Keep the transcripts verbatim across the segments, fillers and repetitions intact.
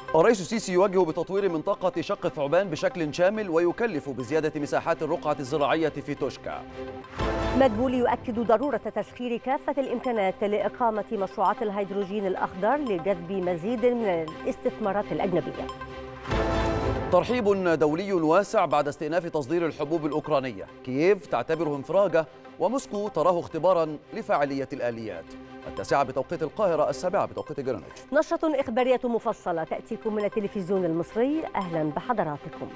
الرئيس السيسي يوجه بتطوير منطقة شق الثعبان بشكل شامل ويكلف بزيادة مساحات الرقعة الزراعية في توشكا. مدبولي يؤكد ضرورة تسخير كافة الإمكانات لإقامة مشروعات الهيدروجين الأخضر لجذب مزيد من الاستثمارات الأجنبية. ترحيب دولي واسع بعد استئناف تصدير الحبوب الأوكرانية. كييف تعتبره انفراجة وموسكو تراه اختبارا لفاعلية الآليات. التاسعة بتوقيت القاهرة، السابعة بتوقيت جرينتش. نشرة إخبارية مفصلة تأتيكم من التلفزيون المصري. أهلا بحضراتكم.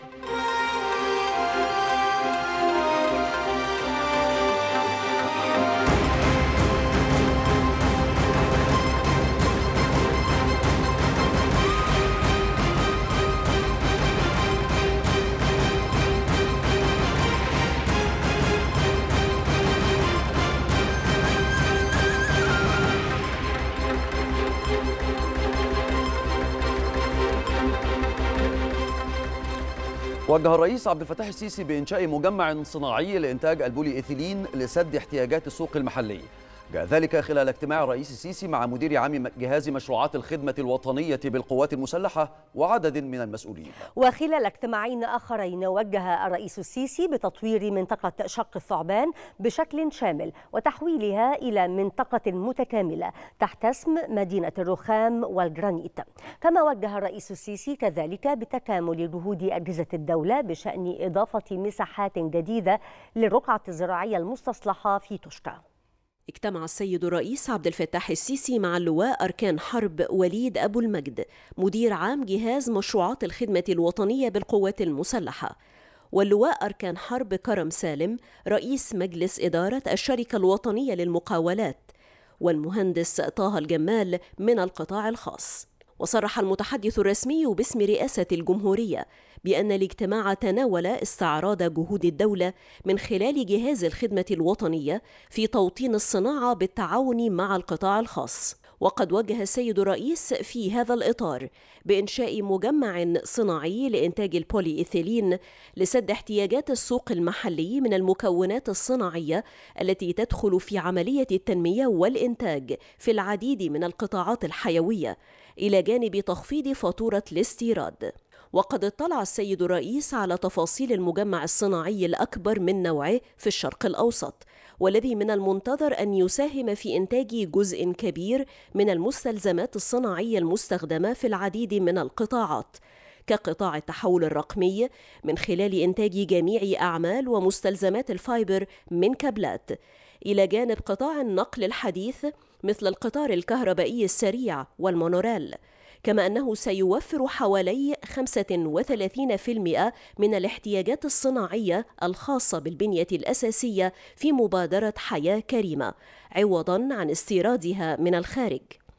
وجه الرئيس عبد الفتاح السيسي بإنشاء مجمع صناعي لإنتاج البولي إيثيلين لسد احتياجات السوق المحلي. جاء ذلك خلال اجتماع الرئيس السيسي مع مدير عام جهاز مشروعات الخدمة الوطنية بالقوات المسلحة وعدد من المسؤولين. وخلال اجتماعين آخرين وجه الرئيس السيسي بتطوير منطقة شق الثعبان بشكل شامل وتحويلها إلى منطقة متكاملة تحت اسم مدينة الرخام والجرانيت. كما وجه الرئيس السيسي كذلك بتكامل جهود أجهزة الدولة بشأن إضافة مساحات جديدة للرقعة الزراعية المستصلحة في توشكا. اجتمع السيد الرئيس عبد الفتاح السيسي مع اللواء أركان حرب وليد أبو المجد مدير عام جهاز مشروعات الخدمة الوطنية بالقوات المسلحة، واللواء أركان حرب كرم سالم رئيس مجلس إدارة الشركة الوطنية للمقاولات، والمهندس طه الجمال من القطاع الخاص. وصرح المتحدث الرسمي باسم رئاسة الجمهورية بأن الاجتماع تناول استعراض جهود الدولة من خلال جهاز الخدمة الوطنية في توطين الصناعة بالتعاون مع القطاع الخاص. وقد وجه السيد الرئيس في هذا الإطار بإنشاء مجمع صناعي لإنتاج البولي إيثيلين لسد احتياجات السوق المحلي من المكونات الصناعية التي تدخل في عملية التنمية والإنتاج في العديد من القطاعات الحيوية، إلى جانب تخفيض فاتورة الاستيراد. وقد اطلع السيد الرئيس على تفاصيل المجمع الصناعي الأكبر من نوعه في الشرق الأوسط، والذي من المنتظر أن يساهم في إنتاج جزء كبير من المستلزمات الصناعية المستخدمة في العديد من القطاعات، كقطاع التحول الرقمي من خلال إنتاج جميع أعمال ومستلزمات الفايبر من كابلات، إلى جانب قطاع النقل الحديث مثل القطار الكهربائي السريع والمونوريل. كما أنه سيوفر حوالي خمسة وثلاثين بالمئة من الاحتياجات الصناعية الخاصة بالبنية الأساسية في مبادرة حياة كريمة، عوضاً عن استيرادها من الخارج.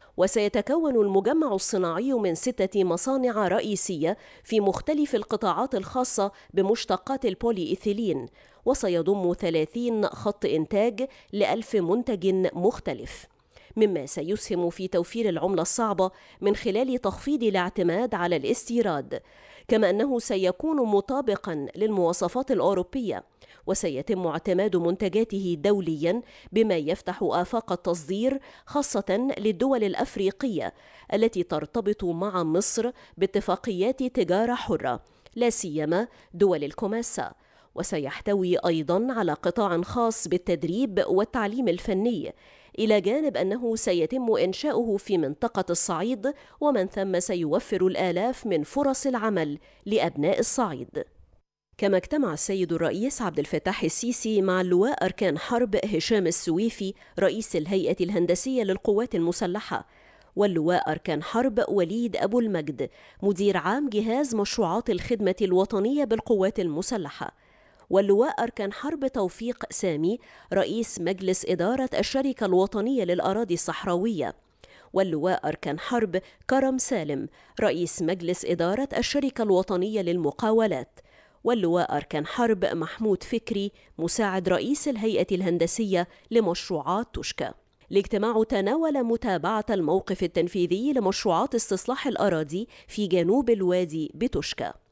وسيتكون المجمع الصناعي من ستة مصانع رئيسية في مختلف القطاعات الخاصة بمشتقات البولي إيثيلين، وسيضم ثلاثين خط إنتاج لألف منتج مختلف، مما سيسهم في توفير العملة الصعبة من خلال تخفيض الاعتماد على الاستيراد. كما أنه سيكون مطابقاً للمواصفات الأوروبية، وسيتم اعتماد منتجاته دولياً بما يفتح آفاق التصدير خاصة للدول الأفريقية التي ترتبط مع مصر باتفاقيات تجارة حرة، لا سيما دول الكوماسا. وسيحتوي أيضاً على قطاع خاص بالتدريب والتعليم الفني، إلى جانب أنه سيتم إنشاؤه في منطقة الصعيد، ومن ثم سيوفر الآلاف من فرص العمل لأبناء الصعيد. كما اجتمع السيد الرئيس عبد الفتاح السيسي مع اللواء أركان حرب هشام السويفي رئيس الهيئة الهندسية للقوات المسلحة، واللواء أركان حرب وليد أبو المجد مدير عام جهاز مشروعات الخدمة الوطنية بالقوات المسلحة، واللواء أركان حرب توفيق سامي رئيس مجلس إدارة الشركة الوطنية للأراضي الصحراوية، واللواء أركان حرب كرم سالم رئيس مجلس إدارة الشركة الوطنية للمقاولات، واللواء أركان حرب محمود فكري مساعد رئيس الهيئة الهندسية لمشروعات توشكا. الاجتماع تناول متابعة الموقف التنفيذي لمشروعات استصلاح الأراضي في جنوب الوادي بتوشكا.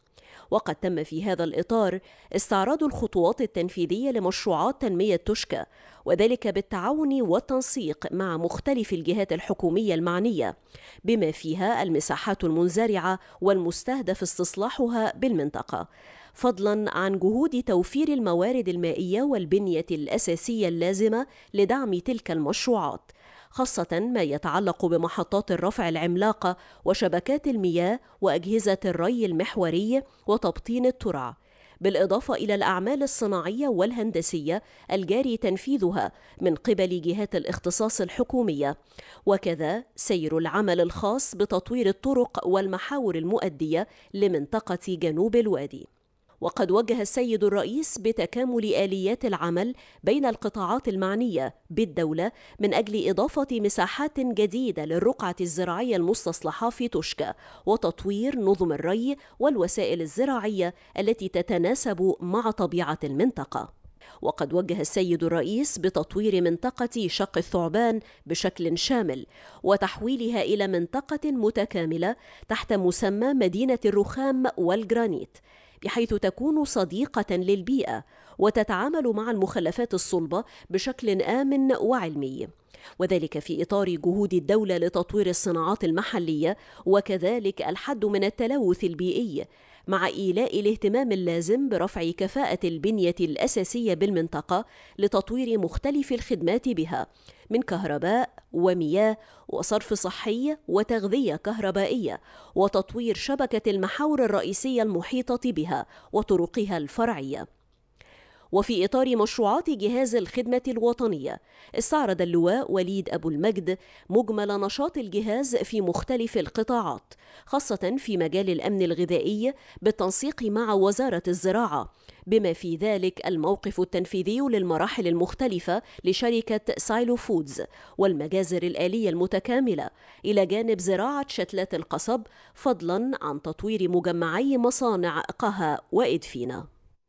وقد تم في هذا الإطار استعراض الخطوات التنفيذية لمشروعات تنمية توشكا، وذلك بالتعاون والتنسيق مع مختلف الجهات الحكومية المعنية، بما فيها المساحات المنزرعة والمستهدف استصلاحها بالمنطقة، فضلاً عن جهود توفير الموارد المائية والبنية الأساسية اللازمة لدعم تلك المشروعات، خاصة ما يتعلق بمحطات الرفع العملاقة وشبكات المياه وأجهزة الري المحوري وتبطين الترع، بالإضافة إلى الأعمال الصناعية والهندسية الجاري تنفيذها من قبل جهات الاختصاص الحكومية، وكذا سير العمل الخاص بتطوير الطرق والمحاور المؤدية لمنطقة جنوب الوادي. وقد وجه السيد الرئيس بتكامل آليات العمل بين القطاعات المعنية بالدولة من أجل إضافة مساحات جديدة للرقعة الزراعية المستصلحة في توشكا، وتطوير نظم الري والوسائل الزراعية التي تتناسب مع طبيعة المنطقة. وقد وجه السيد الرئيس بتطوير منطقة شق الثعبان بشكل شامل وتحويلها إلى منطقة متكاملة تحت مسمى مدينة الرخام والجرانيت، بحيث تكون صديقة للبيئة وتتعامل مع المخلفات الصلبة بشكل آمن وعلمي، وذلك في إطار جهود الدولة لتطوير الصناعات المحلية وكذلك الحد من التلوث البيئي، مع إيلاء الاهتمام اللازم برفع كفاءة البنية الأساسية بالمنطقة لتطوير مختلف الخدمات بها من كهرباء ومياه وصرف صحي وتغذية كهربائية، وتطوير شبكة المحاور الرئيسية المحيطة بها وطرقها الفرعية. وفي إطار مشروعات جهاز الخدمة الوطنية، استعرض اللواء وليد أبو المجد مجمل نشاط الجهاز في مختلف القطاعات، خاصة في مجال الأمن الغذائي بالتنسيق مع وزارة الزراعة، بما في ذلك الموقف التنفيذي للمراحل المختلفة لشركة سايلو فودز والمجازر الآلية المتكاملة، إلى جانب زراعة شتلات القصب، فضلا عن تطوير مجمعي مصانع قها وإدفينا.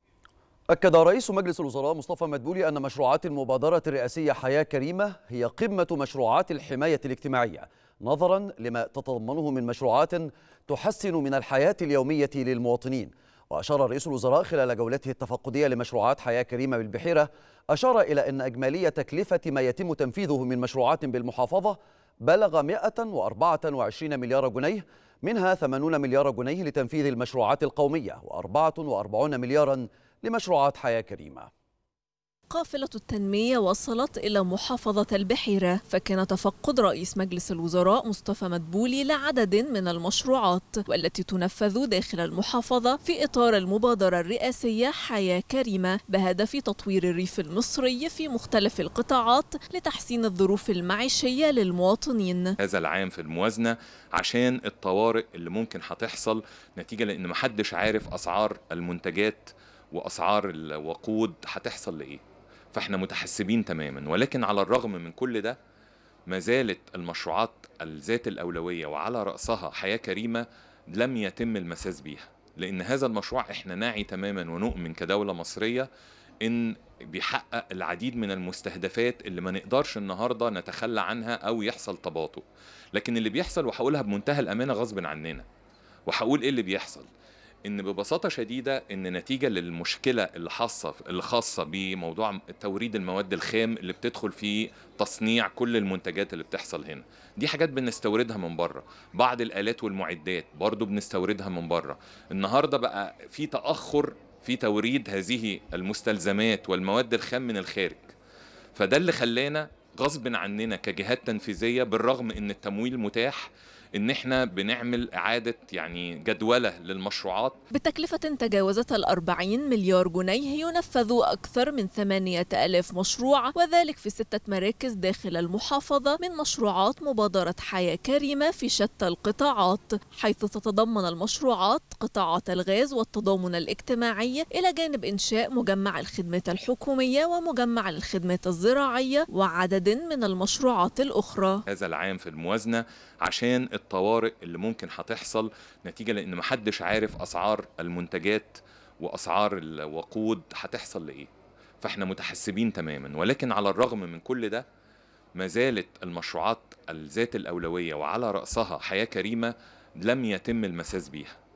أكد رئيس مجلس الوزراء مصطفى مدبولي أن مشروعات المبادرة الرئاسية حياة كريمة هي قمة مشروعات الحماية الاجتماعية، نظرا لما تتضمنه من مشروعات تحسن من الحياة اليومية للمواطنين. وأشار رئيس الوزراء خلال جولته التفقدية لمشروعات حياة كريمة بالبحيرة، أشار إلى أن إجمالية تكلفة ما يتم تنفيذه من مشروعات بالمحافظة بلغ مئة وأربعة وعشرين مليار جنيه، منها ثمانين مليار جنيه لتنفيذ المشروعات القومية وأربعة وأربعين مليارا لمشروعات حياة كريمة. قافلة التنمية وصلت إلى محافظة البحيرة، فكان تفقد رئيس مجلس الوزراء مصطفى مدبولي لعدد من المشروعات والتي تنفذ داخل المحافظة في إطار المبادرة الرئاسية حياة كريمة بهدف تطوير الريف المصري في مختلف القطاعات لتحسين الظروف المعيشية للمواطنين. هذا العام في الموازنة عشان الطوارئ اللي ممكن هتحصل نتيجة لأن محدش عارف أسعار المنتجات وأسعار الوقود هتحصل لإيه، فاحنا متحسبين تماما. ولكن على الرغم من كل ده ما زالت المشروعات الذات الأولوية وعلى رأسها حياة كريمة لم يتم المساس بيها، لأن هذا المشروع احنا ناعي تماما ونؤمن كدولة مصرية إن بيحقق العديد من المستهدفات اللي ما نقدرش النهاردة نتخلى عنها أو يحصل تباطؤ. لكن اللي بيحصل، وهقولها بمنتهى الأمانة غصب عننا، وهقول إيه اللي بيحصل، إن ببساطة شديدة إن نتيجة للمشكلة اللي خاصة اللي خاصة بموضوع توريد المواد الخام اللي بتدخل في تصنيع كل المنتجات اللي بتحصل هنا، دي حاجات بنستوردها من بره، بعض الآلات والمعدات برضو بنستوردها من بره. النهاردة بقى في تأخر في توريد هذه المستلزمات والمواد الخام من الخارج، فده اللي خلانا غصب عننا كجهات تنفيذية بالرغم إن التمويل متاح إن إحنا بنعمل إعادة يعني جدولة للمشروعات بتكلفة تجاوزت الأربعين مليار جنيه. ينفذ أكثر من ثمانية آلاف مشروع، وذلك في ستة مراكز داخل المحافظة من مشروعات مبادرة حياة كريمة في شتى القطاعات، حيث تتضمن المشروعات قطاعات الغاز والتضامن الاجتماعي، إلى جانب إنشاء مجمع الخدمات الحكومية ومجمع الخدمات الزراعية وعدد من المشروعات الأخرى. هذا العام في الموازنة عشان الطوارئ اللي ممكن هتحصل نتيجة لأن محدش عارف أسعار المنتجات وأسعار الوقود هتحصل لإيه، فاحنا متحسبين تماما. ولكن على الرغم من كل ده ما زالت المشروعات الذات الأولوية وعلى رأسها حياة كريمة لم يتم المساس بيها،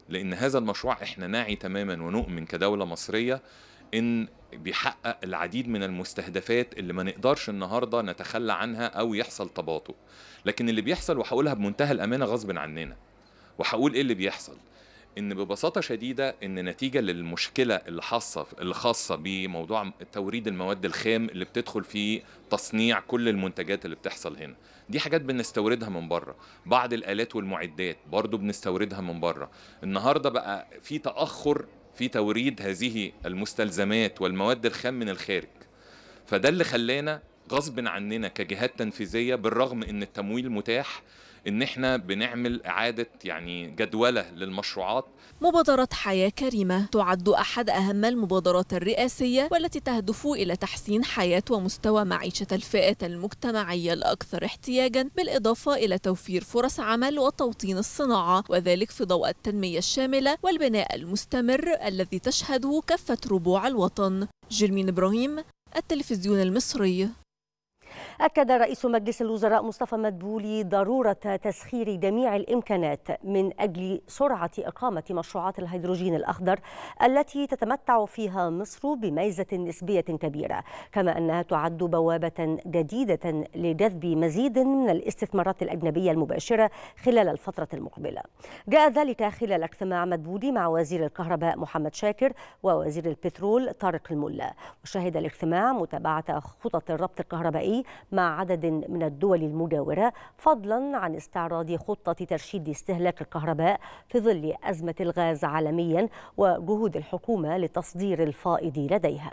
لأن هذا المشروع احنا ناعي تماما ونؤمن كدولة مصرية إن بيحقق العديد من المستهدفات اللي ما نقدرش النهاردة نتخلى عنها أو يحصل تباطؤ. لكن اللي بيحصل، وهقولها بمنتهى الأمانة غصب عننا، وهقول إيه اللي بيحصل، إن ببساطة شديدة إن نتيجة للمشكلة اللي خاصة اللي خاصة بموضوع توريد المواد الخام اللي بتدخل في تصنيع كل المنتجات اللي بتحصل هنا، دي حاجات بنستوردها من بره. بعض الآلات والمعدات برضو بنستوردها من بره. النهاردة بقى في تأخر في توريد هذه المستلزمات والمواد الخام من الخارج، فده اللي خلانا غصب عننا كجهات تنفيذية، بالرغم ان التمويل متاح، ان احنا بنعمل اعادة يعني جدولة للمشروعات. مبادرة حياة كريمة تعد أحد أهم المبادرات الرئاسية والتي تهدف إلى تحسين حياة ومستوى معيشة الفئات المجتمعية الأكثر احتياجاً، بالإضافة إلى توفير فرص عمل وتوطين الصناعة، وذلك في ضوء التنمية الشاملة والبناء المستمر الذي تشهده كافة ربوع الوطن. جيرمين إبراهيم، التلفزيون المصري. أكد رئيس مجلس الوزراء مصطفى مدبولي ضرورة تسخير جميع الإمكانات من أجل سرعة إقامة مشروعات الهيدروجين الأخضر التي تتمتع فيها مصر بميزة نسبية كبيرة، كما أنها تعد بوابة جديدة لجذب مزيد من الاستثمارات الأجنبية المباشرة خلال الفترة المقبلة. جاء ذلك خلال اجتماع مدبولي مع وزير الكهرباء محمد شاكر ووزير البترول طارق الملا. وشهد الاجتماع متابعة خطط الربط الكهربائي مع عدد من الدول المجاورة، فضلا عن استعراض خطة ترشيد استهلاك الكهرباء في ظل أزمة الغاز عالميا وجهود الحكومة لتصدير الفائض لديها.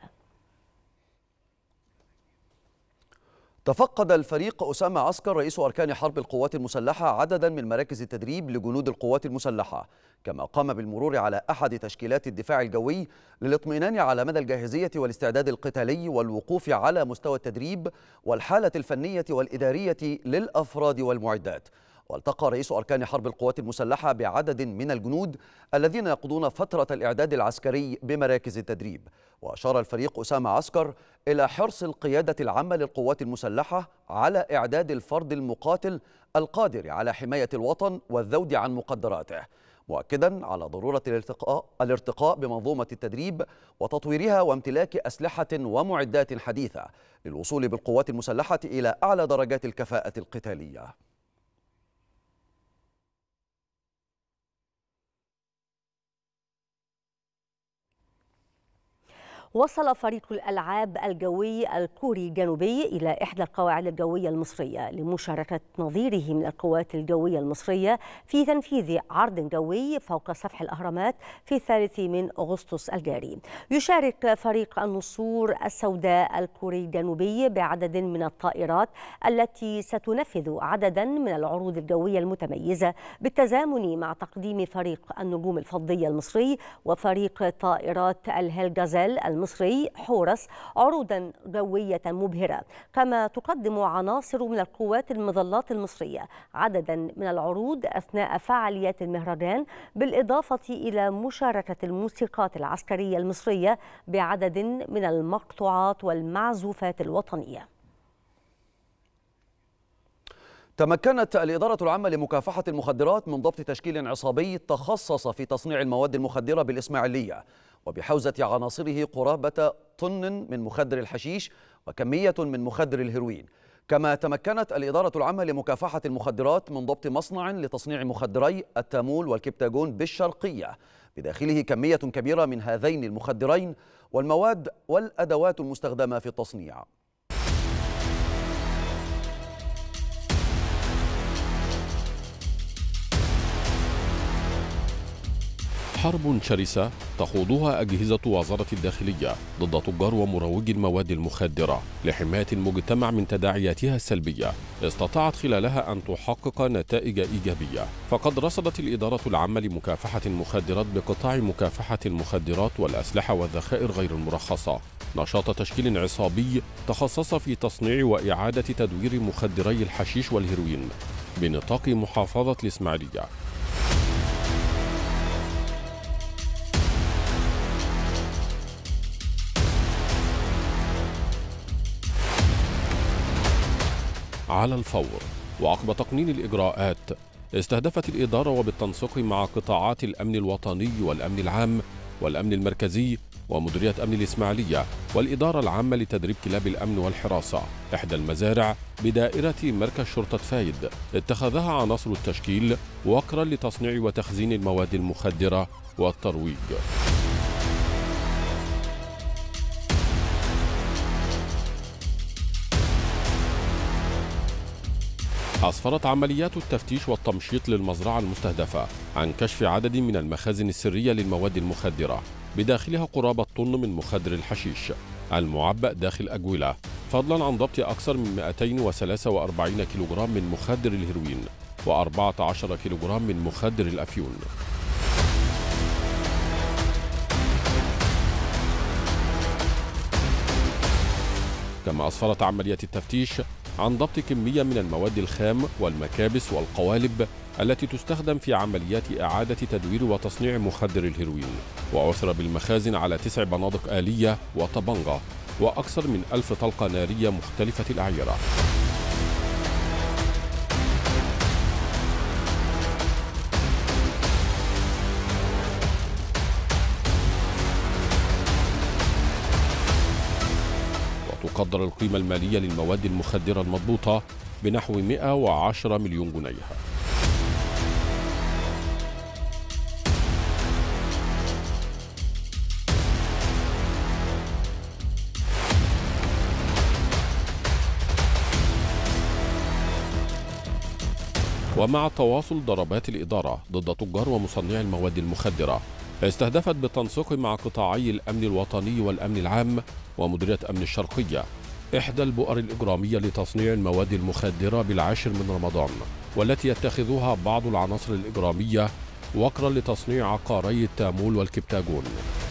تفقد الفريق أسامة عسكر رئيس أركان حرب القوات المسلحة عددا من مراكز التدريب لجنود القوات المسلحة، كما قام بالمرور على أحد تشكيلات الدفاع الجوي للاطمئنان على مدى الجاهزية والاستعداد القتالي والوقوف على مستوى التدريب والحالة الفنية والإدارية للأفراد والمعدات. والتقى رئيس أركان حرب القوات المسلحة بعدد من الجنود الذين يقضون فترة الإعداد العسكري بمراكز التدريب. وأشار الفريق أسامة عسكر إلى حرص القيادة العامة للقوات المسلحة على إعداد الفرد المقاتل القادر على حماية الوطن والذود عن مقدراته، مؤكدا على ضرورة الارتقاء, الارتقاء بمنظومة التدريب وتطويرها وامتلاك أسلحة ومعدات حديثة للوصول بالقوات المسلحة إلى أعلى درجات الكفاءة القتالية. وصل فريق الألعاب الجوي الكوري الجنوبي إلى إحدى القواعد الجوية المصرية لمشاركة نظيره من القوات الجوية المصرية في تنفيذ عرض جوي فوق سفح الأهرامات في الثالث من أغسطس الجاري. يشارك فريق النسور السوداء الكوري الجنوبي بعدد من الطائرات التي ستنفذ عددا من العروض الجوية المتميزة بالتزامن مع تقديم فريق النجوم الفضية المصري وفريق طائرات الهيلغازيل المصري حورس عروضا جوية مبهرة. كما تقدم عناصر من القوات المظلات المصرية عددا من العروض أثناء فعاليات المهرجان، بالإضافة إلى مشاركة الموسيقات العسكرية المصرية بعدد من المقطوعات والمعزوفات الوطنية. تمكنت الإدارة العامة لمكافحة المخدرات من ضبط تشكيل عصابي تخصص في تصنيع المواد المخدرة بالإسماعيلية، وبحوزة عناصره قرابة طن من مخدر الحشيش وكمية من مخدر الهيروين. كما تمكنت الإدارة العامة لمكافحة المخدرات من ضبط مصنع لتصنيع مخدري التامول والكبتاجون بالشرقية، بداخله كمية كبيرة من هذين المخدرين والمواد والأدوات المستخدمة في التصنيع. حرب شرسة تخوضها أجهزة وزارة الداخلية ضد تجار ومروجي المواد المخدرة لحماية المجتمع من تداعياتها السلبية، استطاعت خلالها أن تحقق نتائج إيجابية. فقد رصدت الإدارة العامة لمكافحة المخدرات بقطاع مكافحة المخدرات والأسلحة والذخائر غير المرخصة نشاط تشكيل عصابي تخصص في تصنيع وإعادة تدوير مخدري الحشيش والهيروين بنطاق محافظة الإسماعيلية. على الفور وعقب تقنين الإجراءات استهدفت الإدارة وبالتنسيق مع قطاعات الأمن الوطني والأمن العام والأمن المركزي ومديرية أمن الإسماعيلية والإدارة العامة لتدريب كلاب الأمن والحراسة إحدى المزارع بدائرة مركز شرطة فايد، اتخذها عناصر التشكيل وكرا لتصنيع وتخزين المواد المخدرة والترويج. أسفرت عمليات التفتيش والتمشيط للمزرعة المستهدفة عن كشف عدد من المخازن السرية للمواد المخدرة بداخلها قرابة طن من مخدر الحشيش المعبأ داخل أجولة، فضلا عن ضبط أكثر من مئتين وثلاثة وأربعين كيلوغرام من مخدر الهيروين وأربعة عشر كيلوغرام من مخدر الأفيون. كما أسفرت عمليات التفتيش عن ضبط كمية من المواد الخام والمكابس والقوالب التي تستخدم في عمليات إعادة تدوير وتصنيع مخدر الهيروين، وعثر بالمخازن على تسع بنادق آلية وطبنجة وأكثر من ألف طلقة نارية مختلفة الأعيرة. وتقدر القيمة المالية للمواد المخدرة المضبوطة بنحو مئة وعشرة مليون جنيه. ومع تواصل ضربات الإدارة ضد تجار ومصنعي المواد المخدرة، استهدفت بالتنسيق مع قطاعي الأمن الوطني والأمن العام ومديرية أمن الشرقية إحدى البؤر الإجرامية لتصنيع المواد المخدرة بالعاشر من رمضان، والتي يتخذها بعض العناصر الإجرامية وكرا لتصنيع عقاري التامول والكبتاجون.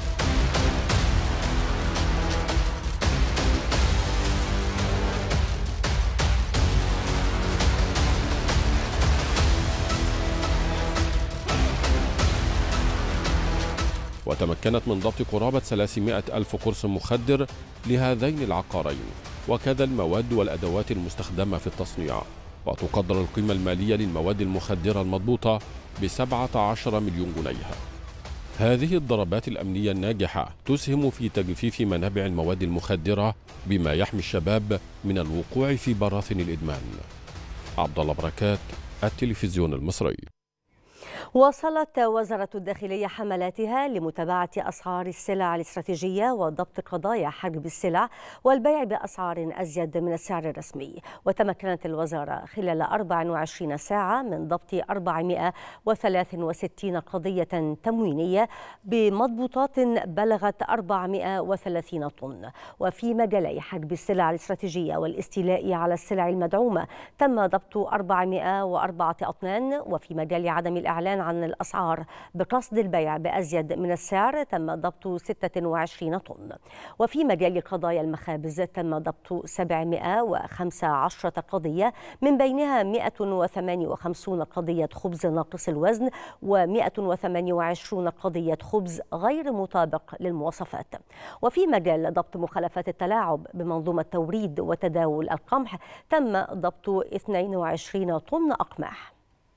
وتمكنت من ضبط قرابة ثلاثمئة ألف قرص مخدر لهذين العقارين، وكذا المواد والأدوات المستخدمة في التصنيع. وتقدر القيمة المالية للمواد المخدرة المضبوطة بسبعة عشر مليون جنيه. هذه الضربات الأمنية الناجحة تسهم في تجفيف منابع المواد المخدرة بما يحمي الشباب من الوقوع في براثن الإدمان. عبد الله بركات، التلفزيون المصري. واصلت وزارة الداخلية حملاتها لمتابعة أسعار السلع الاستراتيجية وضبط قضايا حجب السلع والبيع بأسعار أزيد من السعر الرسمي. وتمكنت الوزارة خلال أربع وعشرين ساعة من ضبط أربعمئة وثلاثة وستين قضية تموينية بمضبوطات بلغت أربعمئة وثلاثين طن. وفي مجالي حجب السلع الاستراتيجية والاستيلاء على السلع المدعومة تم ضبط أربعمئة وأربعة أطنان. وفي مجال عدم الإعلان عن الأسعار بقصد البيع بأزيد من السعر تم ضبط ستة وعشرين طن. وفي مجال قضايا المخابز تم ضبط سبعمئة وخمسة عشر قضية، من بينها مئة وثمانية وخمسين قضية خبز ناقص الوزن ومئة وثمانية وعشرين قضية خبز غير مطابق للمواصفات. وفي مجال ضبط مخالفات التلاعب بمنظومة توريد وتداول القمح تم ضبط اثنين وعشرين طن أقماح.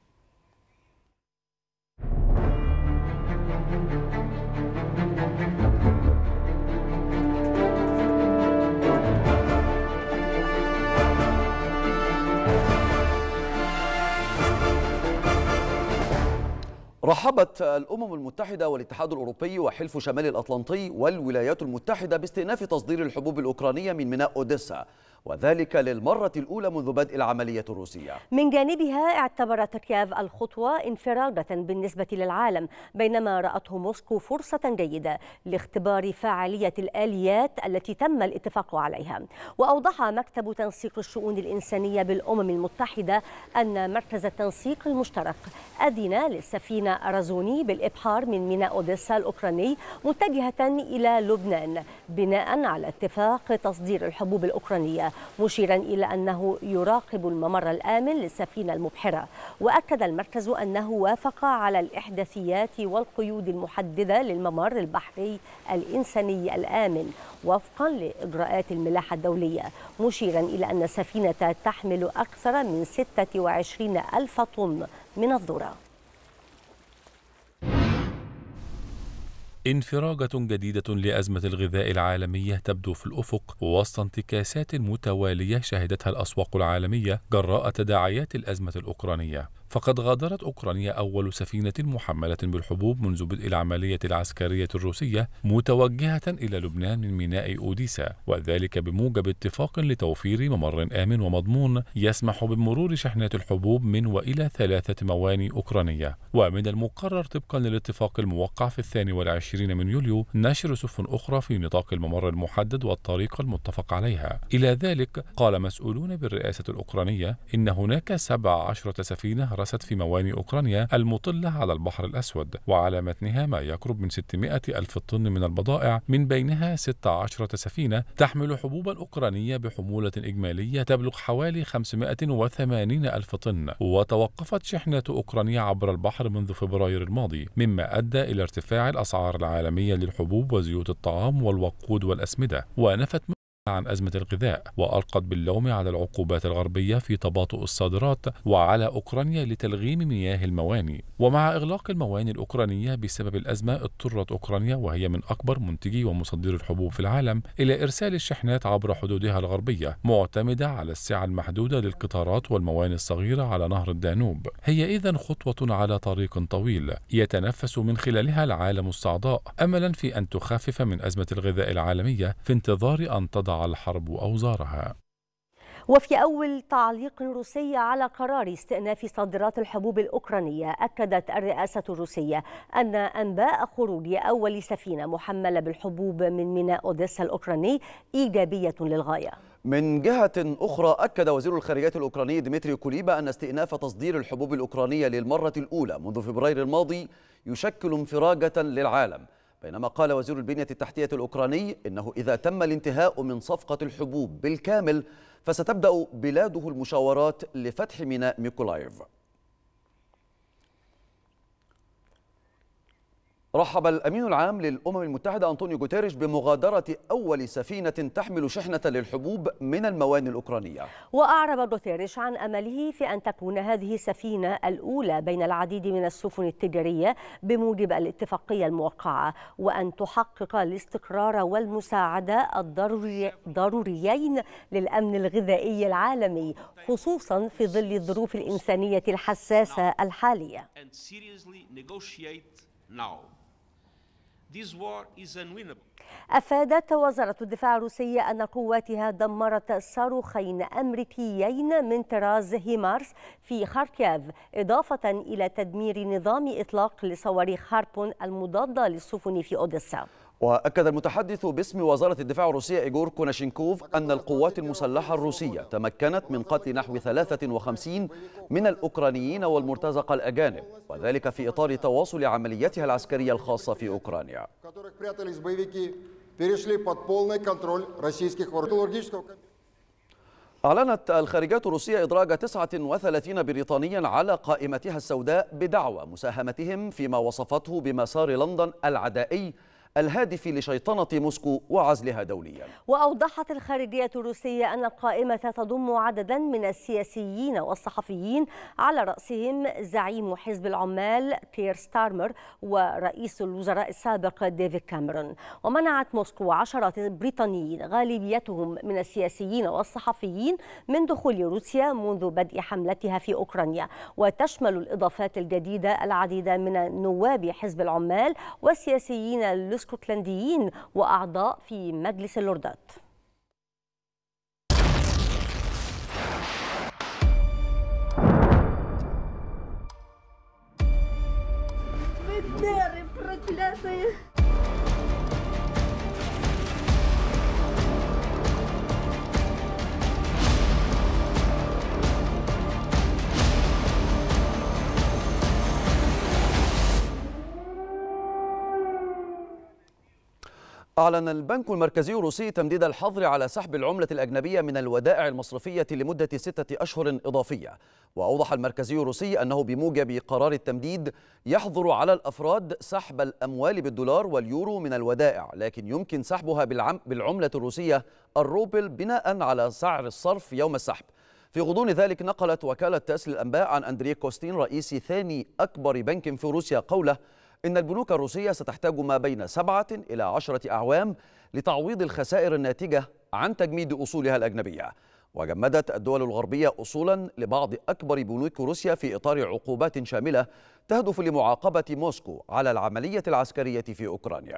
رحبت الأمم المتحدة والاتحاد الأوروبي وحلف شمال الأطلنطي والولايات المتحدة باستئناف تصدير الحبوب الأوكرانية من ميناء أوديسا، وذلك للمرة الأولى منذ بدء العملية الروسية. من جانبها اعتبرت كييف الخطوة انفراجة بالنسبة للعالم، بينما رأته موسكو فرصة جيدة لاختبار فاعلية الآليات التي تم الاتفاق عليها. وأوضح مكتب تنسيق الشؤون الإنسانية بالأمم المتحدة أن مركز التنسيق المشترك أذن للسفينة أرازوني بالإبحار من ميناء أوديسا الأوكراني متجهة إلى لبنان بناء على اتفاق تصدير الحبوب الأوكرانية، مشيرا إلى أنه يراقب الممر الآمن للسفينة المبحرة. وأكد المركز أنه وافق على الإحداثيات والقيود المحددة للممر البحري الإنساني الآمن وفقا لإجراءات الملاحة الدولية، مشيرا إلى أن السفينة تحمل أكثر من ستة وعشرين ألف طن من الذرة. انفراجة جديدة لأزمة الغذاء العالمية تبدو في الأفق وسط انتكاسات متوالية شهدتها الأسواق العالمية جراء تداعيات الأزمة الأوكرانية. فقد غادرت أوكرانيا أول سفينة محملة بالحبوب منذ بدء العملية العسكرية الروسية متوجهة إلى لبنان من ميناء أوديسا، وذلك بموجب اتفاق لتوفير ممر آمن ومضمون يسمح بمرور شحنات الحبوب من وإلى ثلاثة موانئ أوكرانية. ومن المقرر طبقا للاتفاق الموقع في الثاني والعشرين من يوليو نشر سفن أخرى في نطاق الممر المحدد والطريقة المتفق عليها. إلى ذلك قال مسؤولون بالرئاسة الأوكرانية إن هناك سبع عشرة سفينة رست في موانئ أوكرانيا المطلة على البحر الأسود، وعلى متنها ما يقرب من ستمائة ألف طن من البضائع، من بينها ستة عشر سفينة تحمل حبوبا أوكرانية بحمولة إجمالية تبلغ حوالي خمسمائة وثمانين ألف طن. وتوقفت شحنات أوكرانيا عبر البحر منذ فبراير الماضي، مما أدى إلى ارتفاع الأسعار العالمية للحبوب وزيوت الطعام والوقود والأسمدة، ونفت عن أزمة الغذاء، وألقت باللوم على العقوبات الغربية في تباطؤ الصادرات وعلى أوكرانيا لتلغيم مياه الموانئ. ومع إغلاق الموانئ الأوكرانية بسبب الأزمة، اضطرت أوكرانيا وهي من أكبر منتجي ومصدري الحبوب في العالم إلى إرسال الشحنات عبر حدودها الغربية، معتمدة على السعة المحدودة للقطارات والموانئ الصغيرة على نهر الدانوب. هي إذن خطوة على طريق طويل يتنفس من خلالها العالم الصعداء أملا في أن تخفف من أزمة الغذاء العالمية في انتظار أن تضع الحرب أوزارها. وفي أول تعليق روسي على قرار استئناف صادرات الحبوب الأوكرانية، أكدت الرئاسة الروسية أن أنباء خروج أول سفينة محملة بالحبوب من ميناء أوديسا الأوكراني إيجابية للغاية. من جهة أخرى، أكد وزير الخارجية الأوكراني ديمتري كوليبا أن استئناف تصدير الحبوب الأوكرانية للمرة الأولى منذ فبراير الماضي يشكل انفراجة للعالم، بينما قال وزير البنية التحتية الأوكراني إنه إذا تم الانتهاء من صفقة الحبوب بالكامل فستبدأ بلاده المشاورات لفتح ميناء ميكولايف. رحب الأمين العام للأمم المتحدة أنطونيو غوتيريش بمغادرة أول سفينة تحمل شحنة للحبوب من الموانئ الأوكرانية. وأعرب غوتيريش عن أمله في أن تكون هذه السفينة الأولى بين العديد من السفن التجارية بموجب الاتفاقية الموقعة، وأن تحقق الاستقرار والمساعدة الضروريين للأمن الغذائي العالمي، خصوصا في ظل الظروف الإنسانية الحساسة الحالية. أفادت وزارة الدفاع الروسية أن قواتها دمرت صاروخين أمريكيين من طراز هيمارس في خاركيف، إضافة إلى تدمير نظام إطلاق لصواريخ هاربون المضادة للسفن في أوديسا. وأكد المتحدث باسم وزارة الدفاع الروسية إيغور كوناشينكوف أن القوات المسلحة الروسية تمكنت من قتل نحو ثلاثة وخمسين من الأوكرانيين والمرتزقة الأجانب، وذلك في إطار تواصل عملياتها العسكرية الخاصة في أوكرانيا. أعلنت الخارجية الروسية إدراج تسعة وثلاثين بريطانيا على قائمتها السوداء بدعوى مساهمتهم فيما وصفته بمسار لندن العدائي الهادف لشيطنة موسكو وعزلها دوليا. وأوضحت الخارجية الروسية أن القائمة تضم عددا من السياسيين والصحفيين، على رأسهم زعيم حزب العمال كير ستارمر ورئيس الوزراء السابق ديفيد كاميرون. ومنعت موسكو عشرات بريطانيين غالبيتهم من السياسيين والصحفيين من دخول روسيا منذ بدء حملتها في أوكرانيا، وتشمل الإضافات الجديدة العديد من نواب حزب العمال والسياسيين الاسكتلنديين وأعضاء في مجلس اللوردات. أعلن البنك المركزي الروسي تمديد الحظر على سحب العملة الأجنبية من الودائع المصرفية لمدة ستة أشهر إضافية. وأوضح المركزي الروسي أنه بموجب قرار التمديد يحظر على الأفراد سحب الأموال بالدولار واليورو من الودائع، لكن يمكن سحبها بالعملة الروسية الروبل بناء على سعر الصرف يوم السحب. في غضون ذلك نقلت وكالة تاس للأنباء عن أندري كوستين رئيس ثاني أكبر بنك في روسيا قوله إن البنوك الروسية ستحتاج ما بين سبعة إلى عشرة أعوام لتعويض الخسائر الناتجة عن تجميد أصولها الأجنبية. وجمدت الدول الغربية أصولا لبعض أكبر بنوك روسيا في إطار عقوبات شاملة تهدف لمعاقبة موسكو على العملية العسكرية في أوكرانيا.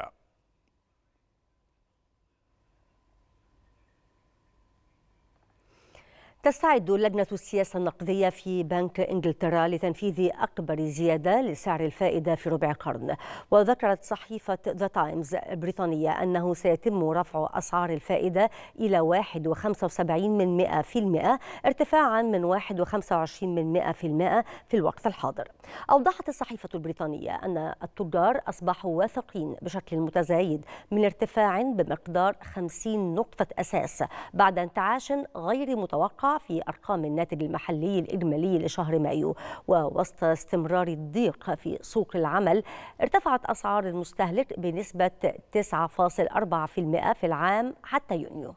تستعد لجنة السياسة النقدية في بنك إنجلترا لتنفيذ أكبر زيادة لسعر الفائدة في ربع قرن. وذكرت صحيفة ذا تايمز البريطانية أنه سيتم رفع أسعار الفائدة إلى واحد وخمسة وسبعين من مئة في المئة ارتفاعا من واحد وخمسة وعشرين من مئة في المئة في الوقت الحاضر. أوضحت الصحيفة البريطانية أن التجار أصبحوا واثقين بشكل متزايد من ارتفاع بمقدار خمسين نقطة أساس بعد انتعاش غير متوقع في أرقام الناتج المحلي الإجمالي لشهر مايو. ووسط استمرار الضيق في سوق العمل ارتفعت أسعار المستهلك بنسبة تسعة فاصلة أربعة بالمئة في العام حتى يونيو.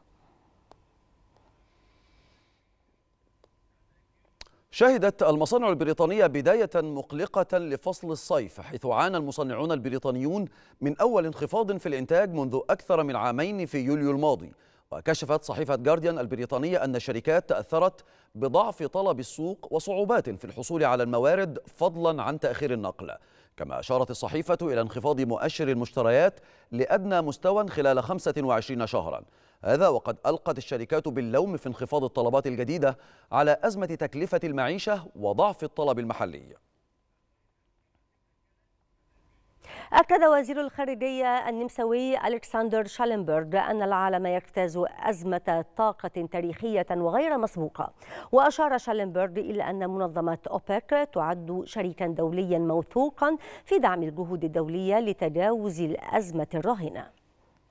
شهدت المصانع البريطانية بداية مقلقة لفصل الصيف، حيث عانى المصنعون البريطانيون من أول انخفاض في الإنتاج منذ أكثر من عامين في يوليو الماضي. وكشفت صحيفة جارديان البريطانية أن الشركات تأثرت بضعف طلب السوق وصعوبات في الحصول على الموارد فضلا عن تأخير النقل. كما أشارت الصحيفة إلى انخفاض مؤشر المشتريات لأدنى مستوى خلال خمسة وعشرين شهرا، هذا وقد ألقت الشركات باللوم في انخفاض الطلبات الجديدة على أزمة تكلفة المعيشة وضعف الطلب المحلي. أكد وزير الخارجية النمساوي ألكسندر شالنبرغ أن العالم يجتاز أزمة طاقة تاريخية وغير مسبوقة. وأشار شالنبرغ إلى أن منظمة أوبك تعد شريكا دوليا موثوقا في دعم الجهود الدولية لتجاوز الأزمة الراهنة.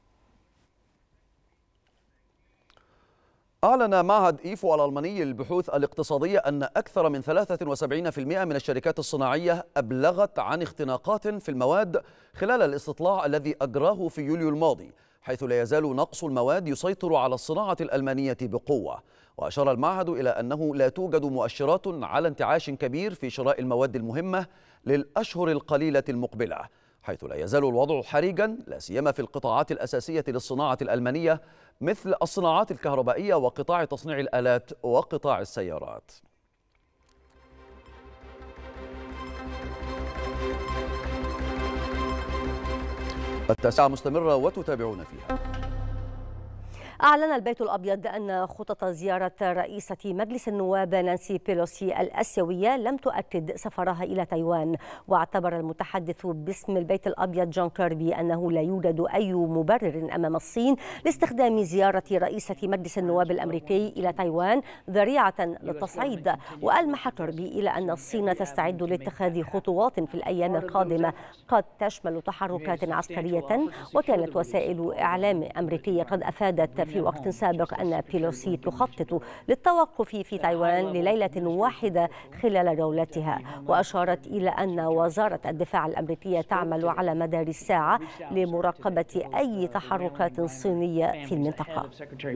أعلن معهد إيفو الألماني للبحوث الاقتصادية أن أكثر من ثلاثة وسبعين بالمئة من الشركات الصناعية أبلغت عن اختناقات في المواد خلال الاستطلاع الذي أجراه في يوليو الماضي، حيث لا يزال نقص المواد يسيطر على الصناعة الألمانية بقوة. وأشار المعهد إلى أنه لا توجد مؤشرات على انتعاش كبير في شراء المواد المهمة للأشهر القليلة المقبلة، حيث لا يزال الوضع حرجا لا سيما في القطاعات الأساسية للصناعة الألمانية مثل الصناعات الكهربائية وقطاع تصنيع الآلات وقطاع السيارات. التاسعة مستمرة وتتابعون فيها. أعلن البيت الأبيض أن خطط زيارة رئيسة مجلس النواب نانسي بيلوسي الآسيوية لم تؤكد سفرها إلى تايوان. واعتبر المتحدث باسم البيت الأبيض جون كيربي أنه لا يوجد أي مبرر أمام الصين لاستخدام زيارة رئيسة مجلس النواب الأمريكي إلى تايوان ذريعة للتصعيد. وألمح كيربي إلى أن الصين تستعد لاتخاذ خطوات في الأيام القادمة قد تشمل تحركات عسكرية. وكانت وسائل إعلام أمريكية قد أفادت في وقت سابق أن بيلوسي تخطط للتوقف في تايوان لليلة واحدة خلال جولتها. وأشارت إلى أن وزارة الدفاع الأمريكية تعمل على مدار الساعة لمراقبة أي تحركات صينية في المنطقة.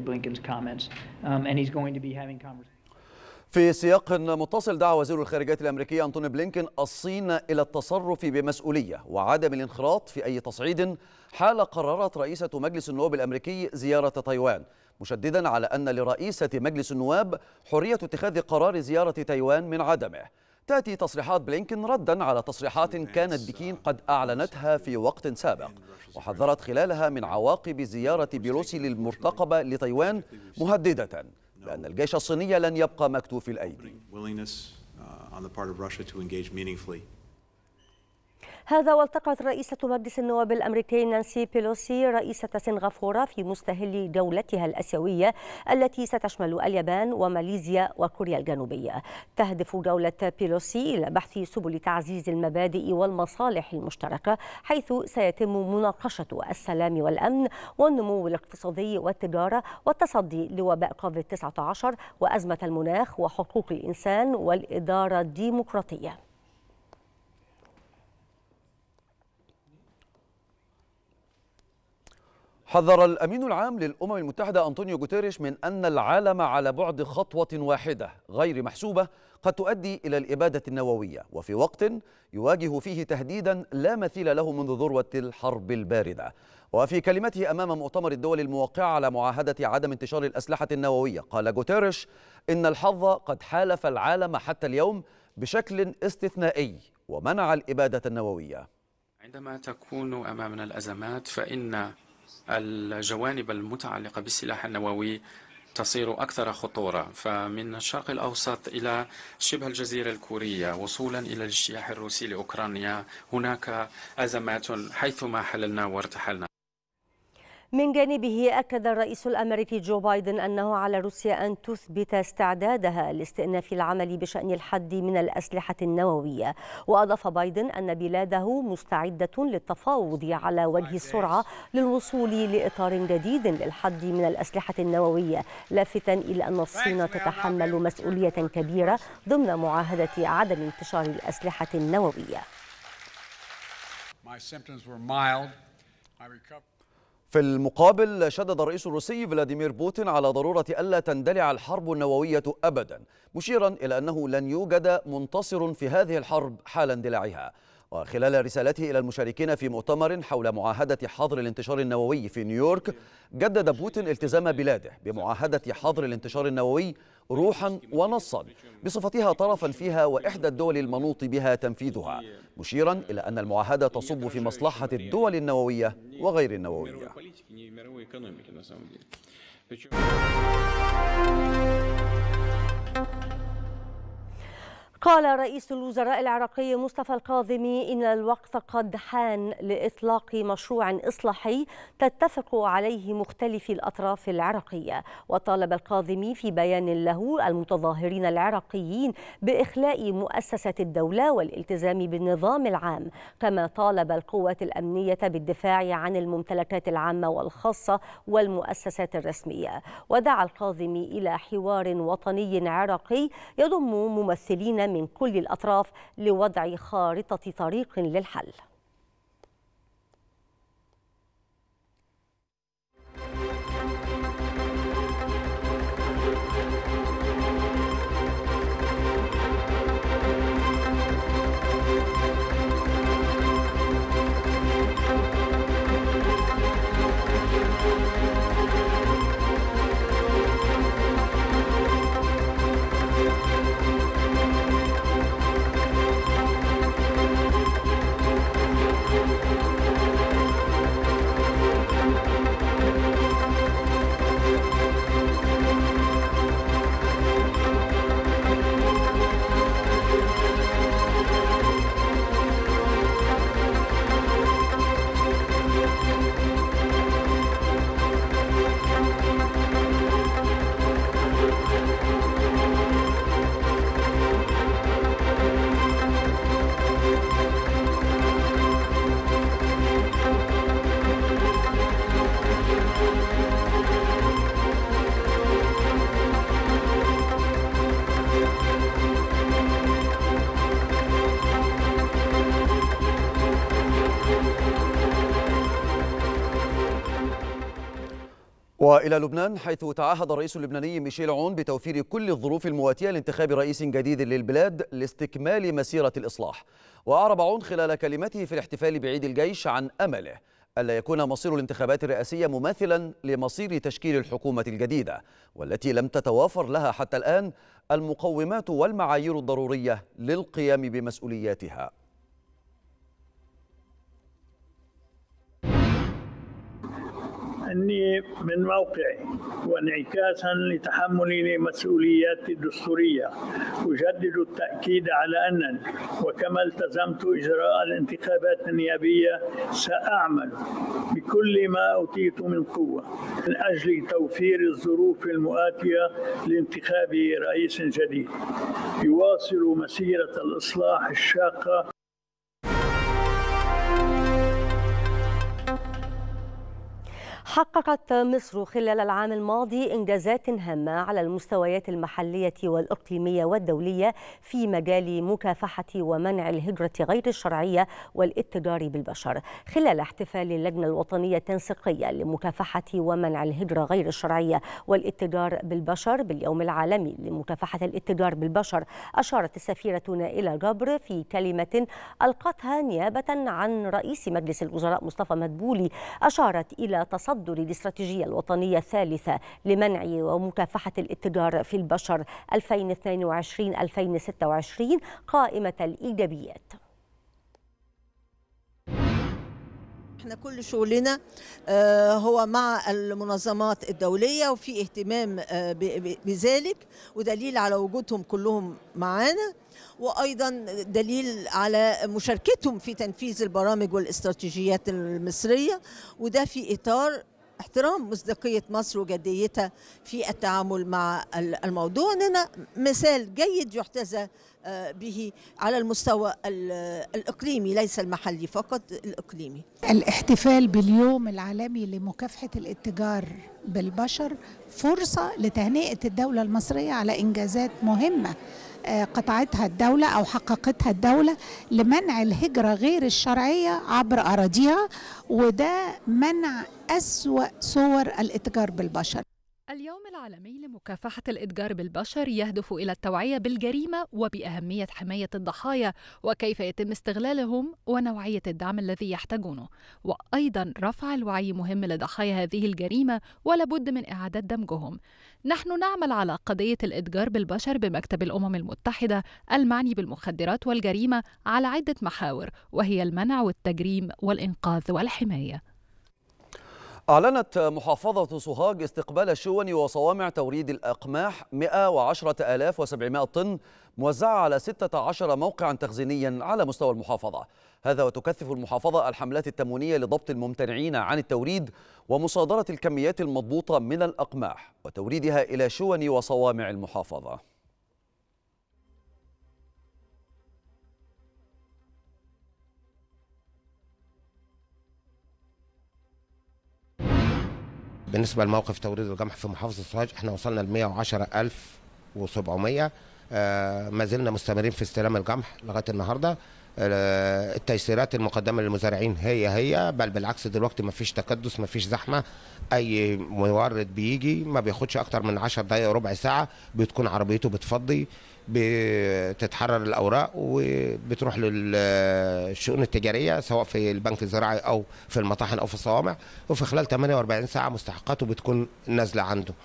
في سياق متصل، دعا وزير الخارجية الأمريكي أنتوني بلينكين الصين إلى التصرف بمسؤولية وعدم الانخراط في أي تصعيد حال قررت رئيسة مجلس النواب الأمريكي زيارة تايوان، مشددا على أن لرئيسة مجلس النواب حرية اتخاذ قرار زيارة تايوان من عدمه. تأتي تصريحات بلينكين ردا على تصريحات كانت بكين قد أعلنتها في وقت سابق، وحذرت خلالها من عواقب زيارة بيلوسي للمرتقبة لتايوان، مهددة بأن الجيش الصيني لن يبقى مكتوف الأيدي. هذا والتقت رئيسة مجلس النواب الأمريكي نانسي بيلوسي رئيسة سنغافورة في مستهل جولتها الآسيوية التي ستشمل اليابان وماليزيا وكوريا الجنوبية. تهدف جولة بيلوسي إلى بحث سبل تعزيز المبادئ والمصالح المشتركة، حيث سيتم مناقشة السلام والأمن والنمو الاقتصادي والتجارة والتصدي لوباء كوفيد تسعة عشر وأزمة المناخ وحقوق الإنسان والإدارة الديمقراطية. حذر الأمين العام للأمم المتحدة أنطونيو غوتيريش من أن العالم على بعد خطوة واحدة غير محسوبة قد تؤدي إلى الإبادة النووية، وفي وقت يواجه فيه تهديدا لا مثيل له منذ ذروة الحرب الباردة. وفي كلمته أمام مؤتمر الدول الموقعة على معاهدة عدم انتشار الأسلحة النووية، قال غوتيريش إن الحظ قد حالف العالم حتى اليوم بشكل استثنائي ومنع الإبادة النووية. عندما تكون أمامنا الأزمات فإن الجوانب المتعلقة بالسلاح النووي تصير أكثر خطورة، فمن الشرق الأوسط إلى شبه الجزيرة الكورية وصولا إلى الاجتياح الروسي لأوكرانيا هناك أزمات حيثما حللنا وارتحلنا. من جانبه أكد الرئيس الأمريكي جو بايدن أنه على روسيا أن تثبت استعدادها لاستئناف العمل بشأن الحد من الأسلحة النووية. وأضاف بايدن أن بلاده مستعدة للتفاوض على وجه السرعة للوصول لإطار جديد للحد من الأسلحة النووية، لافتا إلى أن الصين تتحمل مسؤولية كبيرة ضمن معاهدة عدم انتشار الأسلحة النووية. في المقابل شدد الرئيس الروسي فلاديمير بوتين على ضرورة ألا تندلع الحرب النووية أبدا، مشيرا إلى أنه لن يوجد منتصر في هذه الحرب حال اندلاعها. وخلال رسالته إلى المشاركين في مؤتمر حول معاهدة حظر الانتشار النووي في نيويورك، جدد بوتين التزام بلاده بمعاهدة حظر الانتشار النووي روحا ونصا بصفتها طرفا فيها وإحدى الدول المنوط بها تنفيذها، مشيرا إلى أن المعاهدة تصب في مصلحة الدول النووية وغير النووية. قال رئيس الوزراء العراقي مصطفى الكاظمي إن الوقت قد حان لإطلاق مشروع إصلاحي تتفق عليه مختلف الأطراف العراقية. وطالب الكاظمي في بيان له المتظاهرين العراقيين بإخلاء مؤسسة الدولة والالتزام بالنظام العام، كما طالب القوات الأمنية بالدفاع عن الممتلكات العامة والخاصة والمؤسسات الرسمية. ودعا الكاظمي إلى حوار وطني عراقي يضم ممثلين من كل الأطراف لوضع خارطة طريق للحل. وإلى لبنان، حيث تعهد الرئيس اللبناني ميشيل عون بتوفير كل الظروف المواتية لانتخاب رئيس جديد للبلاد لاستكمال مسيرة الإصلاح. وأعرب عون خلال كلمته في الاحتفال بعيد الجيش عن أمله ألا يكون مصير الانتخابات الرئاسية مماثلا لمصير تشكيل الحكومة الجديدة، والتي لم تتوافر لها حتى الآن المقومات والمعايير الضرورية للقيام بمسؤولياتها. أني من موقعي وانعكاسا لتحملي لمسؤولياتي الدستورية أجدد التأكيد على أنني وكما التزمت إجراء الانتخابات النيابية سأعمل بكل ما أوتيت من قوة من أجل توفير الظروف المؤاتية لانتخاب رئيس جديد يواصل مسيرة الإصلاح الشاقة. حققت مصر خلال العام الماضي إنجازات هامة على المستويات المحلية والإقليمية والدولية في مجال مكافحة ومنع الهجرة غير الشرعية والاتجار بالبشر. خلال احتفال اللجنة الوطنية التنسيقية لمكافحة ومنع الهجرة غير الشرعية والاتجار بالبشر باليوم العالمي لمكافحة الاتجار بالبشر، أشارت السفيرة نائلة جبر في كلمة ألقتها نيابة عن رئيس مجلس الوزراء مصطفى مدبولي، أشارت إلى تصدر الاستراتيجية الوطنية الثالثة لمنع ومكافحة الاتجار في البشر ألفين واثنين وعشرين ألفين وستة وعشرين قائمة الإيجابيات. احنا كل شغلنا هو مع المنظمات الدولية وفي اهتمام بذلك، ودليل على وجودهم كلهم معانا، وأيضا دليل على مشاركتهم في تنفيذ البرامج والاستراتيجيات المصرية، وده في إطار احترام مصداقية مصر وجديتها في التعامل مع الموضوع. إننا مثال جيد يحتذى به على المستوى الإقليمي ليس المحلي فقط، الإقليمي. الاحتفال باليوم العالمي لمكافحة الاتجار بالبشر فرصة لتهنئة الدولة المصرية على إنجازات مهمة قطعتها الدولة أو حققتها الدولة لمنع الهجرة غير الشرعية عبر أراضيها، وده منع أسوأ صور الاتجار بالبشر. اليوم العالمي لمكافحة الإتجار بالبشر يهدف إلى التوعية بالجريمة وبأهمية حماية الضحايا وكيف يتم استغلالهم ونوعية الدعم الذي يحتاجونه، وأيضا رفع الوعي مهم لضحايا هذه الجريمة ولابد من إعادة دمجهم. نحن نعمل على قضية الإتجار بالبشر بمكتب الأمم المتحدة المعني بالمخدرات والجريمة على عدة محاور، وهي المنع والتجريم والإنقاذ والحماية. أعلنت محافظة سوهاج استقبال شون وصوامع توريد الأقماح مئة وعشرة آلاف وسبعمائة طن موزعة على ستة عشر موقعا تخزينيا على مستوى المحافظة. هذا وتكثف المحافظة الحملات التموينية لضبط الممتنعين عن التوريد ومصادرة الكميات المضبوطة من الأقماح وتوريدها إلى شون وصوامع المحافظة. بالنسبة لموقف توريد القمح في محافظة سوهاج احنا وصلنا ل مئة وعشرة ألف وسبعمائة. آه ما زلنا مستمرين في استلام القمح لغاية النهاردة. آه التيسيرات المقدمة للمزارعين هي هي بل بالعكس، دلوقتي ما فيش تكدس، ما فيش زحمة. أي مورد بيجي ما بياخدش أكتر من عشر دقايق وربع ساعة بتكون عربيته بتفضي، بتتحرر الأوراق وبتروح للشؤون التجارية سواء في البنك الزراعي أو في المطاحن أو في الصوامع، وفي خلال ثمانية وأربعين ساعة مستحقاته بتكون نازلة عنده.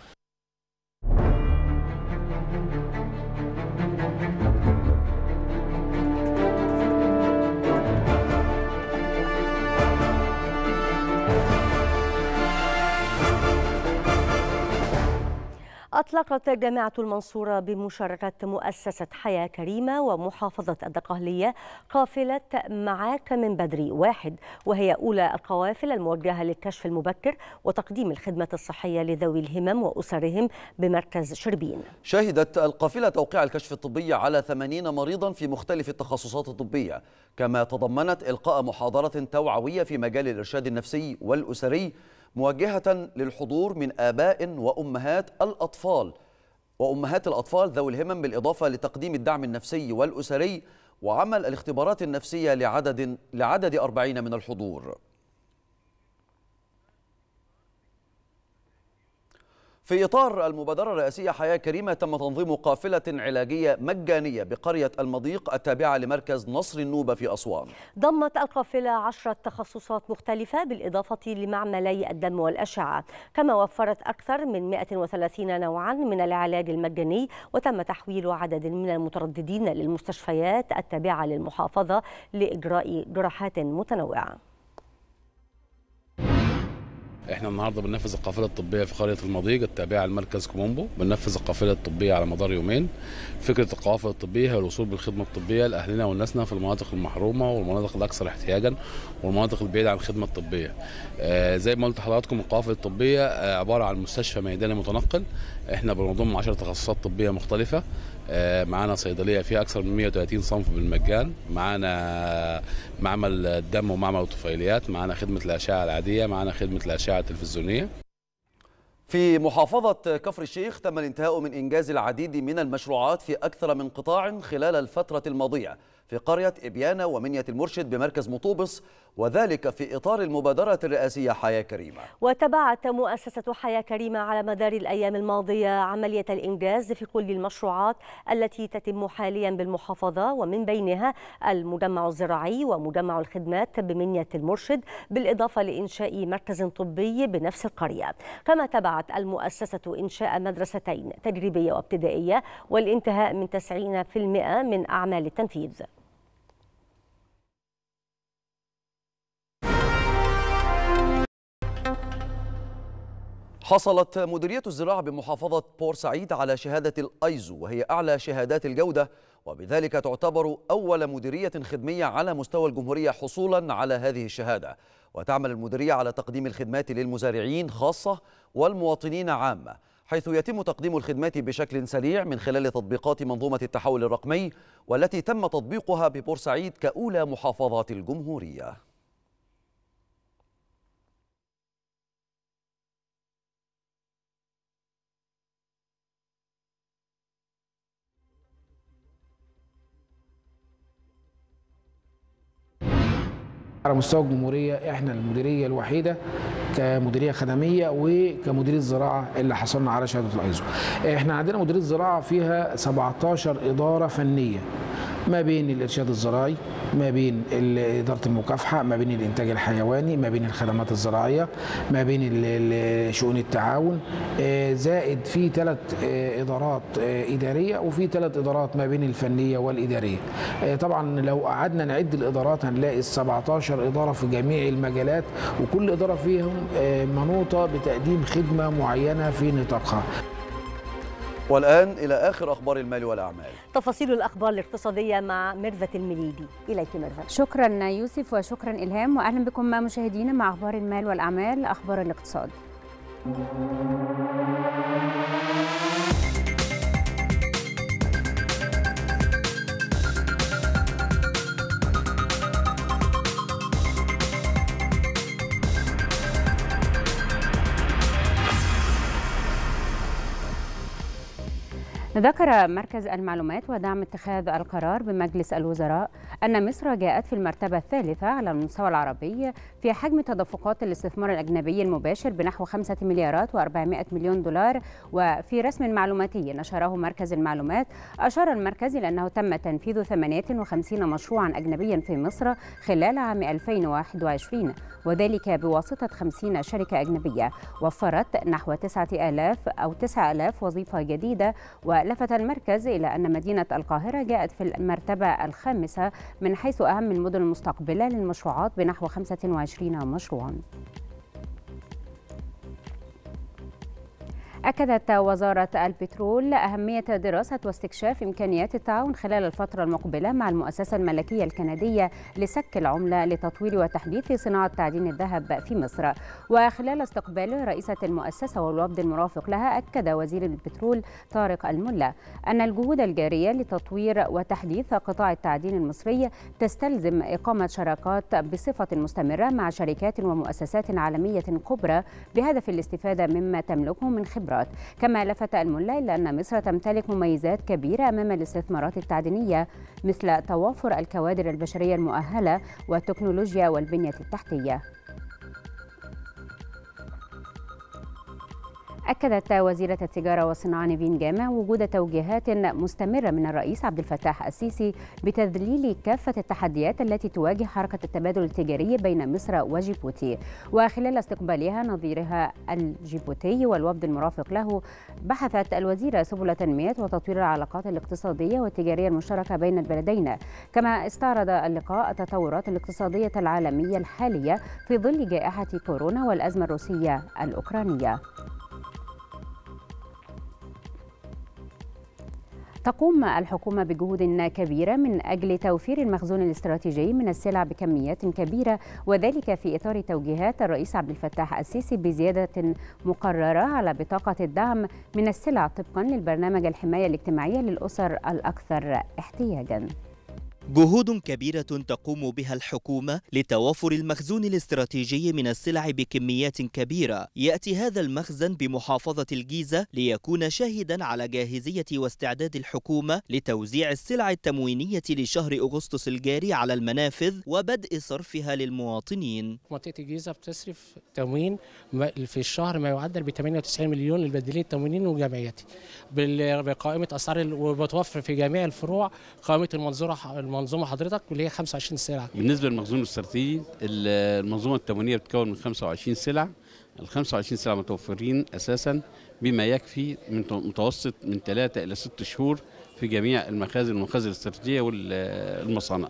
أطلقت جامعة المنصورة بمشاركة مؤسسة حياة كريمة ومحافظة الدقهلية قافلة معاك من بدري واحد، وهي أولى القوافل الموجهة للكشف المبكر وتقديم الخدمات الصحية لذوي الهمم وأسرهم بمركز شربين. شهدت القافلة توقيع الكشف الطبي على ثمانين مريضا في مختلف التخصصات الطبية، كما تضمنت إلقاء محاضرة توعوية في مجال الإرشاد النفسي والأسري موجهة للحضور من آباء وأمهات الأطفال وأمهات الأطفال ذوي الهمم، بالإضافة لتقديم الدعم النفسي والأسري وعمل الاختبارات النفسية لعدد لعدد أربعين من الحضور. في إطار المبادرة الرئاسية حياة كريمة تم تنظيم قافلة علاجية مجانية بقرية المضيق التابعة لمركز نصر النوبة في أسوان. ضمت القافلة عشرة تخصصات مختلفة بالإضافة لمعملي الدم والأشعة، كما وفرت أكثر من مئة وثلاثين نوعا من العلاج المجاني، وتم تحويل عدد من المترددين للمستشفيات التابعة للمحافظة لإجراء جراحات متنوعة. احنا النهارده بننفذ القافله الطبيه في قريه المضيق التابعه لمركز كومومبو، بننفذ القافله الطبيه على مدار يومين. فكره القوافل الطبيه هي الوصول بالخدمه الطبيه لاهلنا وناسنا في المناطق المحرومه والمناطق الاكثر احتياجا والمناطق البعيده عن الخدمه الطبيه. آه زي ما قلت لحضراتكم القوافل الطبيه آه عباره عن مستشفى ميداني متنقل، احنا بنضم عشر تخصصات طبيه مختلفه. آه معانا صيدليه فيها اكثر من مئة وثلاثين صنف بالمجان، معانا معمل الدم ومعمل الطفيليات، معانا خدمه الاشعه العاديه، معانا خدمه الاشعه التلفزيونيه. في محافظة كفر الشيخ تم الانتهاء من إنجاز العديد من المشروعات في أكثر من قطاع خلال الفترة الماضية في قرية إبيانة ومنية المرشد بمركز مطوبس، وذلك في إطار المبادرة الرئاسية حياة كريمة. وتبعت مؤسسة حياة كريمة على مدار الأيام الماضية عملية الإنجاز في كل المشروعات التي تتم حاليا بالمحافظة، ومن بينها المجمع الزراعي ومجمع الخدمات بمنية المرشد، بالإضافة لإنشاء مركز طبي بنفس القرية. كما تبعت المؤسسة إنشاء مدرستين تجريبية وابتدائية والانتهاء من تسعين بالمئة من أعمال التنفيذ. حصلت مديرية الزراعة بمحافظة بورسعيد على شهادة الأيزو، وهي أعلى شهادات الجودة، وبذلك تعتبر أول مديرية خدمية على مستوى الجمهورية حصولا على هذه الشهادة. وتعمل المديرية على تقديم الخدمات للمزارعين خاصة والمواطنين عامة، حيث يتم تقديم الخدمات بشكل سريع من خلال تطبيقات منظومة التحول الرقمي، والتي تم تطبيقها ببورسعيد كأولى محافظات الجمهورية. على مستوى الجمهورية احنا المديرية الوحيدة كمديرية خدمية وكمديرية زراعة اللي حصلنا على شهادة الايزو. احنا عندنا مديرية زراعة فيها سبعتاشر إدارة فنية، ما بين الإرشاد الزراعي، ما بين إدارة المكافحة، ما بين الإنتاج الحيواني، ما بين الخدمات الزراعية، ما بين شؤون التعاون، زائد في ثلاث إدارات إدارية وفي ثلاث إدارات ما بين الفنية والإدارية. طبعا لو قعدنا نعد الإدارات هنلاقي السبعتاشر إدارة في جميع المجالات، وكل إدارة فيهم منوطة بتقديم خدمة معينة في نطاقها. والآن إلى آخر أخبار المال والأعمال. تفاصيل الأخبار الاقتصادية مع ميرفت المليجي. إليك ميرفت. شكرا يوسف وشكرا إلهام، وأهلا بكم مع مشاهدينا مع أخبار المال والأعمال، أخبار الاقتصاد. ذكر مركز المعلومات ودعم اتخاذ القرار بمجلس الوزراء أن مصر جاءت في المرتبة الثالثة على المستوى العربي في حجم تدفقات الاستثمار الأجنبي المباشر بنحو خمسة مليارات وأربعمائة مليون دولار. وفي رسم معلوماتي نشره مركز المعلومات، أشار المركز إلى أنه تم تنفيذ ثمانية وخمسين مشروعا أجنبيا في مصر خلال عام ألفين وواحد وعشرين، وذلك بواسطة خمسين شركة أجنبية وفرت نحو تسعة آلاف أو تسعة آلاف وظيفة جديدة. ولفت المركز إلى أن مدينة القاهرة جاءت في المرتبة الخامسة من حيث أهم المدن المستقبلة للمشروعات بنحو خمسة وعشرين مشروعاً. أكدت وزارة البترول أهمية دراسة واستكشاف إمكانيات التعاون خلال الفترة المقبلة مع المؤسسة الملكية الكندية لسك العملة لتطوير وتحديث صناعة تعدين الذهب في مصر. وخلال استقبال رئيسة المؤسسة والوفد المرافق لها، أكد وزير البترول طارق الملا أن الجهود الجارية لتطوير وتحديث قطاع التعدين المصري تستلزم إقامة شراكات بصفة مستمرة مع شركات ومؤسسات عالمية كبرى بهدف الاستفادة مما تملكه من خبرات. كما لفت الملا إلى أن مصر تمتلك مميزات كبيرة أمام الاستثمارات التعدينية، مثل توافر الكوادر البشرية المؤهلة والتكنولوجيا والبنية التحتية. أكدت وزيرة التجارة والصناعة نيفين جامع وجود توجيهات مستمرة من الرئيس عبد الفتاح السيسي بتذليل كافة التحديات التي تواجه حركة التبادل التجاري بين مصر وجيبوتي. وخلال استقبالها نظيرها الجيبوتي والوفد المرافق له، بحثت الوزيرة سبل تنمية وتطوير العلاقات الاقتصادية والتجارية المشتركة بين البلدين. كما استعرض اللقاء التطورات الاقتصادية العالمية الحالية في ظل جائحة كورونا والأزمة الروسية الأوكرانية. تقوم الحكومة بجهود كبيرة من أجل توفير المخزون الاستراتيجي من السلع بكميات كبيرة، وذلك في إطار توجيهات الرئيس عبد الفتاح السيسي بزيادة مقررة على بطاقة الدعم من السلع طبقا للبرنامج الحماية الاجتماعية للأسر الأكثر احتياجاً. جهود كبيرة تقوم بها الحكومة لتوافر المخزون الاستراتيجي من السلع بكميات كبيرة. يأتي هذا المخزن بمحافظة الجيزة ليكون شاهدا على جاهزية واستعداد الحكومة لتوزيع السلع التموينية لشهر أغسطس الجاري على المنافذ وبدء صرفها للمواطنين. منطقة الجيزة بتصرف تموين في الشهر ما يعدل ب ثمانية وتسعين مليون للبديلين التموينيين والجمعياتي بقائمة أسعار، وبتوفر في جميع الفروع قائمة المنظورة المنظومه حضرتك واللي هي خمسة وعشرين سلعه. بالنسبه للمخزون الاستراتيجي المنظومه التموينيه بتتكون من خمسة وعشرين سلعه، ال خمسة وعشرين سلعه متوفرين اساسا بما يكفي من متوسط من ثلاثة الى ستة شهور في جميع المخازن والمخازن الاستراتيجيه والمصانع.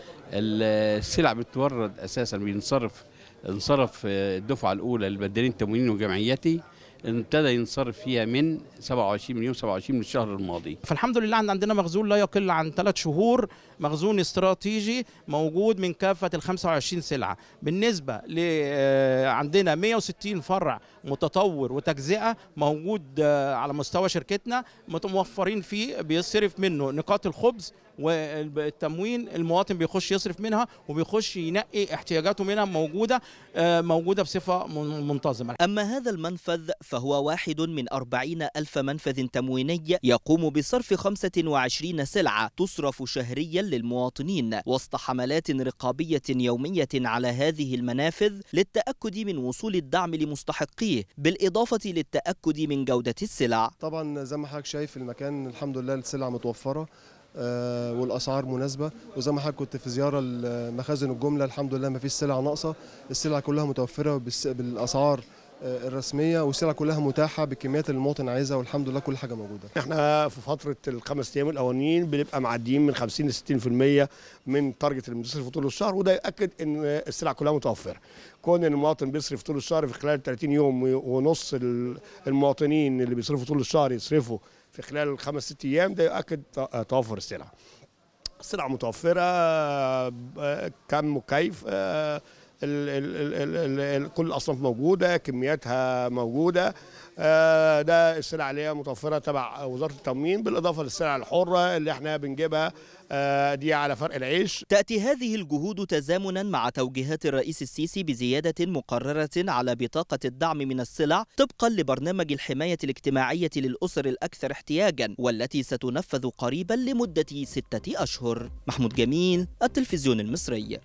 السلع بتورد اساسا بينصرف انصرف الدفعه الاولى للبديلين التموينيين وجمعياتي، ابتدى ينصرف فيها من سبعة وعشرين مليون سبعة وعشرين من الشهر الماضي. فالحمد لله عندنا مخزون لا يقل عن ثلاث شهور، مخزون استراتيجي موجود من كافة ال خمسة وعشرين سلعة. بالنسبة ل عندنا مئة وستين فرع متطور وتجزئة موجود على مستوى شركتنا، متوفرين فيه بيصرف منه نقاط الخبز والتموين، المواطن بيخش يصرف منها وبيخش ينقي احتياجاته منها، موجودة موجودة بصفة منتظمة. أما هذا المنفذ فهو واحد من أربعين ألف منفذ تمويني يقوم بصرف خمسة وعشرين سلعة تصرف شهريا للمواطنين، وسط حملات رقابية يومية على هذه المنافذ للتأكد من وصول الدعم لمستحقيه، بالإضافة للتأكد من جودة السلع. طبعا زي ما حضرتك شايف المكان الحمد لله السلع متوفرة آه والاسعار مناسبه، وزي ما حضرتك كنت في زياره لمخازن الجمله الحمد لله ما فيش سلع ناقصه، السلع كلها متوفره بالاسعار آه الرسميه، والسلع كلها متاحه بالكميات اللي المواطن عايزها، والحمد لله كل حاجه موجوده. احنا في فتره الخمس ايام الاولانيين بنبقى معديين من خمسين ل ستين بالمئة من تارجت اللي بنصرفه طول الشهر، وده ياكد ان السلع كلها متوفره. كون ان المواطن بيصرف طول الشهر في خلال ثلاثين يوم ونص المواطنين اللي بيصرفوا طول الشهر يصرفوا في خلال الخمس ست ايام، ده يؤكد توفر السلع. السلع متوفره كم وكيف، ال ال ال ال كل الاصناف موجوده، كمياتها موجوده. ده السلع اللي هي متوفره تبع وزاره التموين، بالاضافه للسلع الحره اللي احنا بنجيبها دي على فرق العيش. تأتي هذه الجهود تزامنا مع توجيهات الرئيس السيسي بزيادة مقررة على بطاقة الدعم من السلع طبقا لبرنامج الحماية الاجتماعية للأسر الأكثر احتياجا، والتي ستنفذ قريبا لمدة ستة أشهر. محمود جميل، التلفزيون المصري.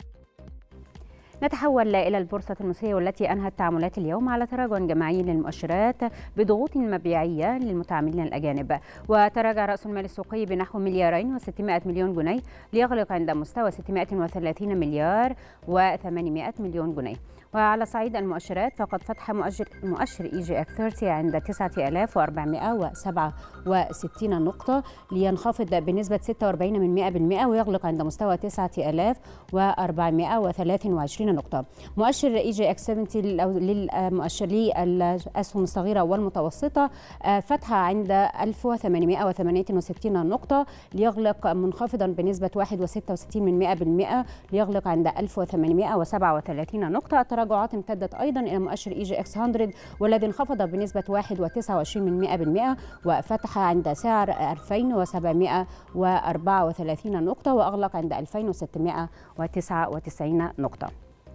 نتحول إلى البورصة المصرية والتي أنهت تعاملات اليوم على تراجع جماعي للمؤشرات بضغوط مبيعية للمتعاملين الأجانب، وتراجع رأس المال السوقي بنحو مليارين وستمائة مليون جنيه ليغلق عند مستوى ستمائة وثلاثين مليار وثمانمائة مليون جنيه. وعلى صعيد المؤشرات فقد فتح مؤشر مؤشر إي جي إكس ثلاثين عند تسعة آلاف وأربعمائة وسبعة وستين نقطة لينخفض بنسبة ستة وأربعين من مئة بالمئة ويغلق عند مستوى تسعة آلاف وأربعمائة وثلاثة وعشرين نقطة. مؤشر إي جي إكس سبعين للمؤشر للأسهم الصغيرة والمتوسطة فتح عند ألف وثمانمائة وثمانية وستين نقطة ليغلق منخفضا بنسبة واحد وستة وستين من مئة بالمئة ليغلق عند ألف وثمانمائة وسبعة وثلاثين نقطة. التراجعات امتدت أيضا إلى مؤشر إي جي إكس مئة والذي انخفض بنسبة واحد وتسعة وعشرين من مئة بالمئة وفتح عند سعر ألفين وسبعمائة وأربعة وثلاثين نقطة وأغلق عند ألفين وستمائة وتسعة وتسعين نقطة.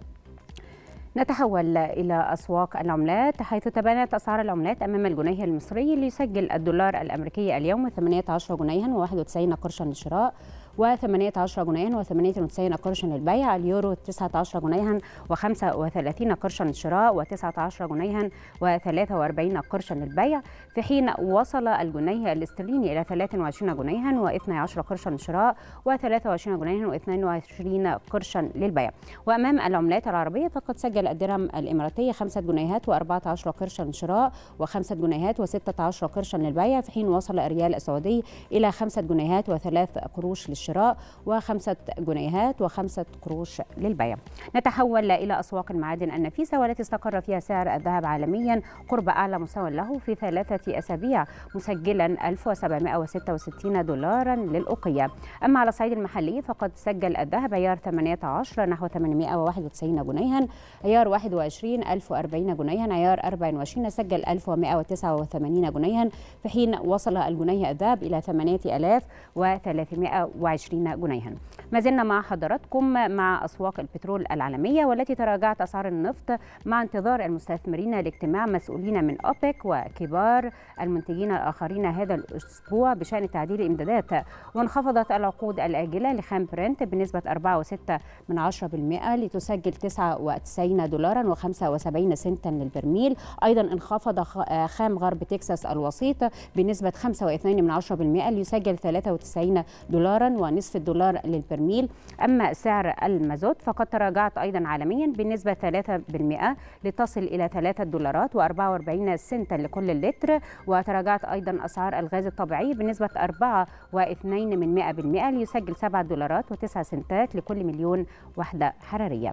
نتحول إلى أسواق العملات، حيث تباينت أسعار العملات أمام الجنيه المصري ليسجل الدولار الأمريكي اليوم ثمانية عشر جنيها وواحد وتسعين قرشا للشراء، وثمانية عشر جنيها وثمانية وتسعين قرشا للبيع. اليورو تسعة عشر جنيها وخمسة وثلاثين قرشا للشراء وتسعة عشر جنيها وثلاثة وأربعين قرشا للبيع، في حين وصل الجنيه الاسترليني إلى ثلاثة وعشرين جنيها واثني عشر قرشا للشراء وثلاثة وعشرين جنيها واثنين وعشرين قرشا للبيع. وأمام العملات العربية فقد سجل الدرهم الإماراتي خمسة جنيهات وأربعة عشر قرشا للشراء وخمسة جنيهات وستة عشر قرشا للبيع، في حين وصل الريال السعودي إلى خمسة جنيهات وثلاث قروش للشراء وخمسة جنيهات وخمسة قروش للبيع. نتحول إلى أسواق المعادن النفيسة والتي استقر فيها سعر الذهب عالميا قرب أعلى مستوى له في ثلاثة أسابيع، مسجلا ألف وسبعمائة وستة وستين دولارا للأوقية. أما على الصعيد المحلي فقد سجل الذهب عيار ثمانية عشر نحو ثمانمائة وواحد وتسعين جنيها، عيار واحد وعشرين ألف وأربعين جنيها، عيار أربعة وعشرين سجل ألف ومائة وتسعة وثمانين جنيها، في حين وصل الجنيه الذهب إلى ثمانية آلاف وثلاثمائة وعشرين جنيها. ما زلنا مع حضراتكم مع أسواق البترول العالمية والتي تراجعت أسعار النفط مع انتظار المستثمرين لاجتماع مسؤولين من أوبك وكبار المنتجين الآخرين هذا الأسبوع بشأن تعديل الإمدادات. وانخفضت العقود الآجلة لخام برنت بنسبة أربعة وستة من عشرة بالمئة لتسجل تسعة وتسعين دولارا وخمسة وسبعين سنتا للبرميل. أيضا انخفض خام غرب تكساس الوسيط بنسبة خمسة واثنين من عشرة بالمئة ليسجل ثلاثة وتسعين دولارا ونصف الدولار للبرميل. أما سعر المازوت فقد تراجعت أيضا عالميا بنسبة ثلاثة بالمئة لتصل إلى ثلاثة دولارات وأربعة وأربعين سنتا لكل لتر. وتراجعت أيضا أسعار الغاز الطبيعي بنسبة أربعة واثنين من مئة بالمئة ليسجل سبعة دولارات وتسعة سنتات لكل مليون وحدة حرارية.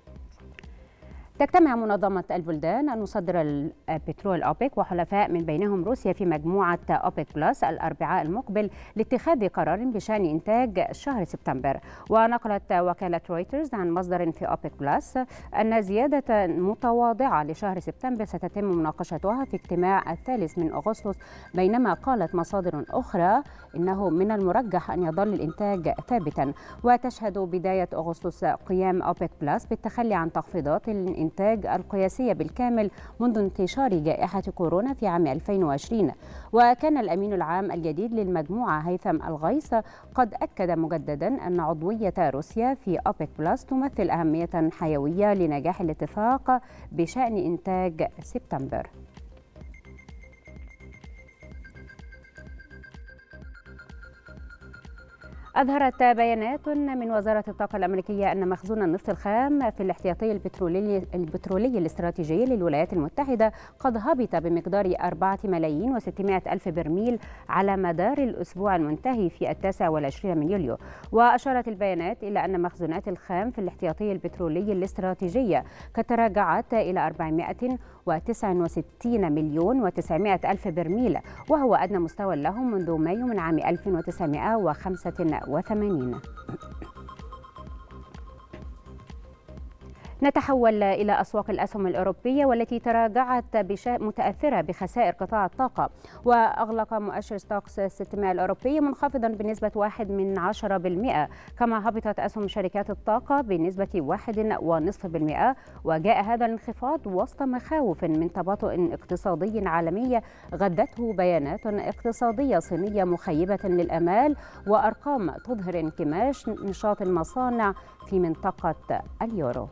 تجتمع منظمة البلدان المصدرة للبترول أوبك وحلفاء من بينهم روسيا في مجموعة أوبك بلس الأربعاء المقبل لاتخاذ قرار بشأن إنتاج شهر سبتمبر. ونقلت وكالة رويترز عن مصدر في أوبك بلس أن زيادة متواضعة لشهر سبتمبر ستتم مناقشتها في اجتماع الثالث من أغسطس، بينما قالت مصادر أخرى إنه من المرجح أن يظل الإنتاج ثابتا. وتشهد بداية أغسطس قيام أوبك بلس بالتخلي عن تخفيضات الإنتاج القياسية بالكامل منذ انتشار جائحة كورونا في عام ألفين وعشرين. وكان الأمين العام الجديد للمجموعة هيثم الغيث قد أكد مجددا أن عضوية روسيا في أوبك بلس تمثل أهمية حيوية لنجاح الاتفاق بشأن إنتاج سبتمبر. أظهرت بيانات من وزارة الطاقة الأمريكية أن مخزون النفط الخام في الاحتياطي البترولي, البترولي الاستراتيجي للولايات المتحدة قد هبط بمقدار أربعة ملايين وستمائة ألف برميل على مدار الأسبوع المنتهي في التاسع والعشرين من يوليو. وأشارت البيانات إلى أن مخزونات الخام في الاحتياطي البترولي الاستراتيجية قد تراجعت إلى أربعمائة وتسعة وستين مليون وتسعمائة ألف برميل، وهو أدنى مستوى له منذ مايو من عام ألف وتسعمائة وخمسة وثمانين. نتحول إلى أسواق الأسهم الأوروبية والتي تراجعت متأثرة بخسائر قطاع الطاقة. وأغلق مؤشر ستوكس ستمائة الأوروبي منخفضا بنسبة واحد من عشرة بالمئة، كما هبطت أسهم شركات الطاقة بنسبة واحد ونصف بالمئة. وجاء هذا الانخفاض وسط مخاوف من تباطؤ اقتصادي عالمي غدته بيانات اقتصادية صينية مخيبة للآمال وأرقام تظهر انكماش نشاط المصانع في منطقة اليورو.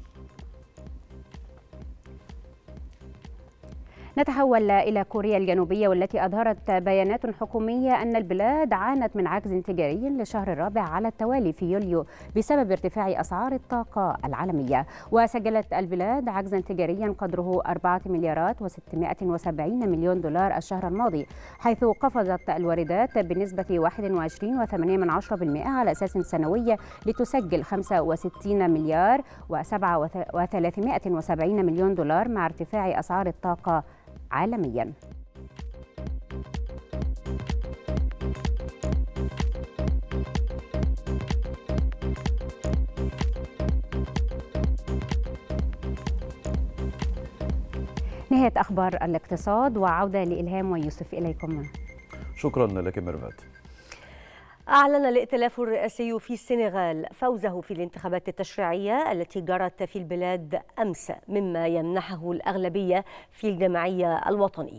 نتحول إلى كوريا الجنوبية والتي أظهرت بيانات حكومية أن البلاد عانت من عجز تجاري للشهر الرابع على التوالي في يوليو بسبب ارتفاع أسعار الطاقة العالمية. وسجلت البلاد عجزا تجاريا قدره أربعة مليارات وستمائة وسبعين مليون دولار الشهر الماضي، حيث قفزت الواردات بنسبة واحد وعشرين فاصلة ثمانية من عشرة بالمئة على أساس سنوي لتسجل خمسة وستين مليار وسبعة وثلاثمائة وسبعين مليون دولار مع ارتفاع أسعار الطاقة عالميا. نهاية أخبار الاقتصاد وعودة لإلهام ويوسف إليكم. شكرا لك ميرفت. أعلن الائتلاف الرئاسي في السنغال فوزه في الانتخابات التشريعية التي جرت في البلاد أمس، مما يمنحه الأغلبية في الجمعية الوطنية.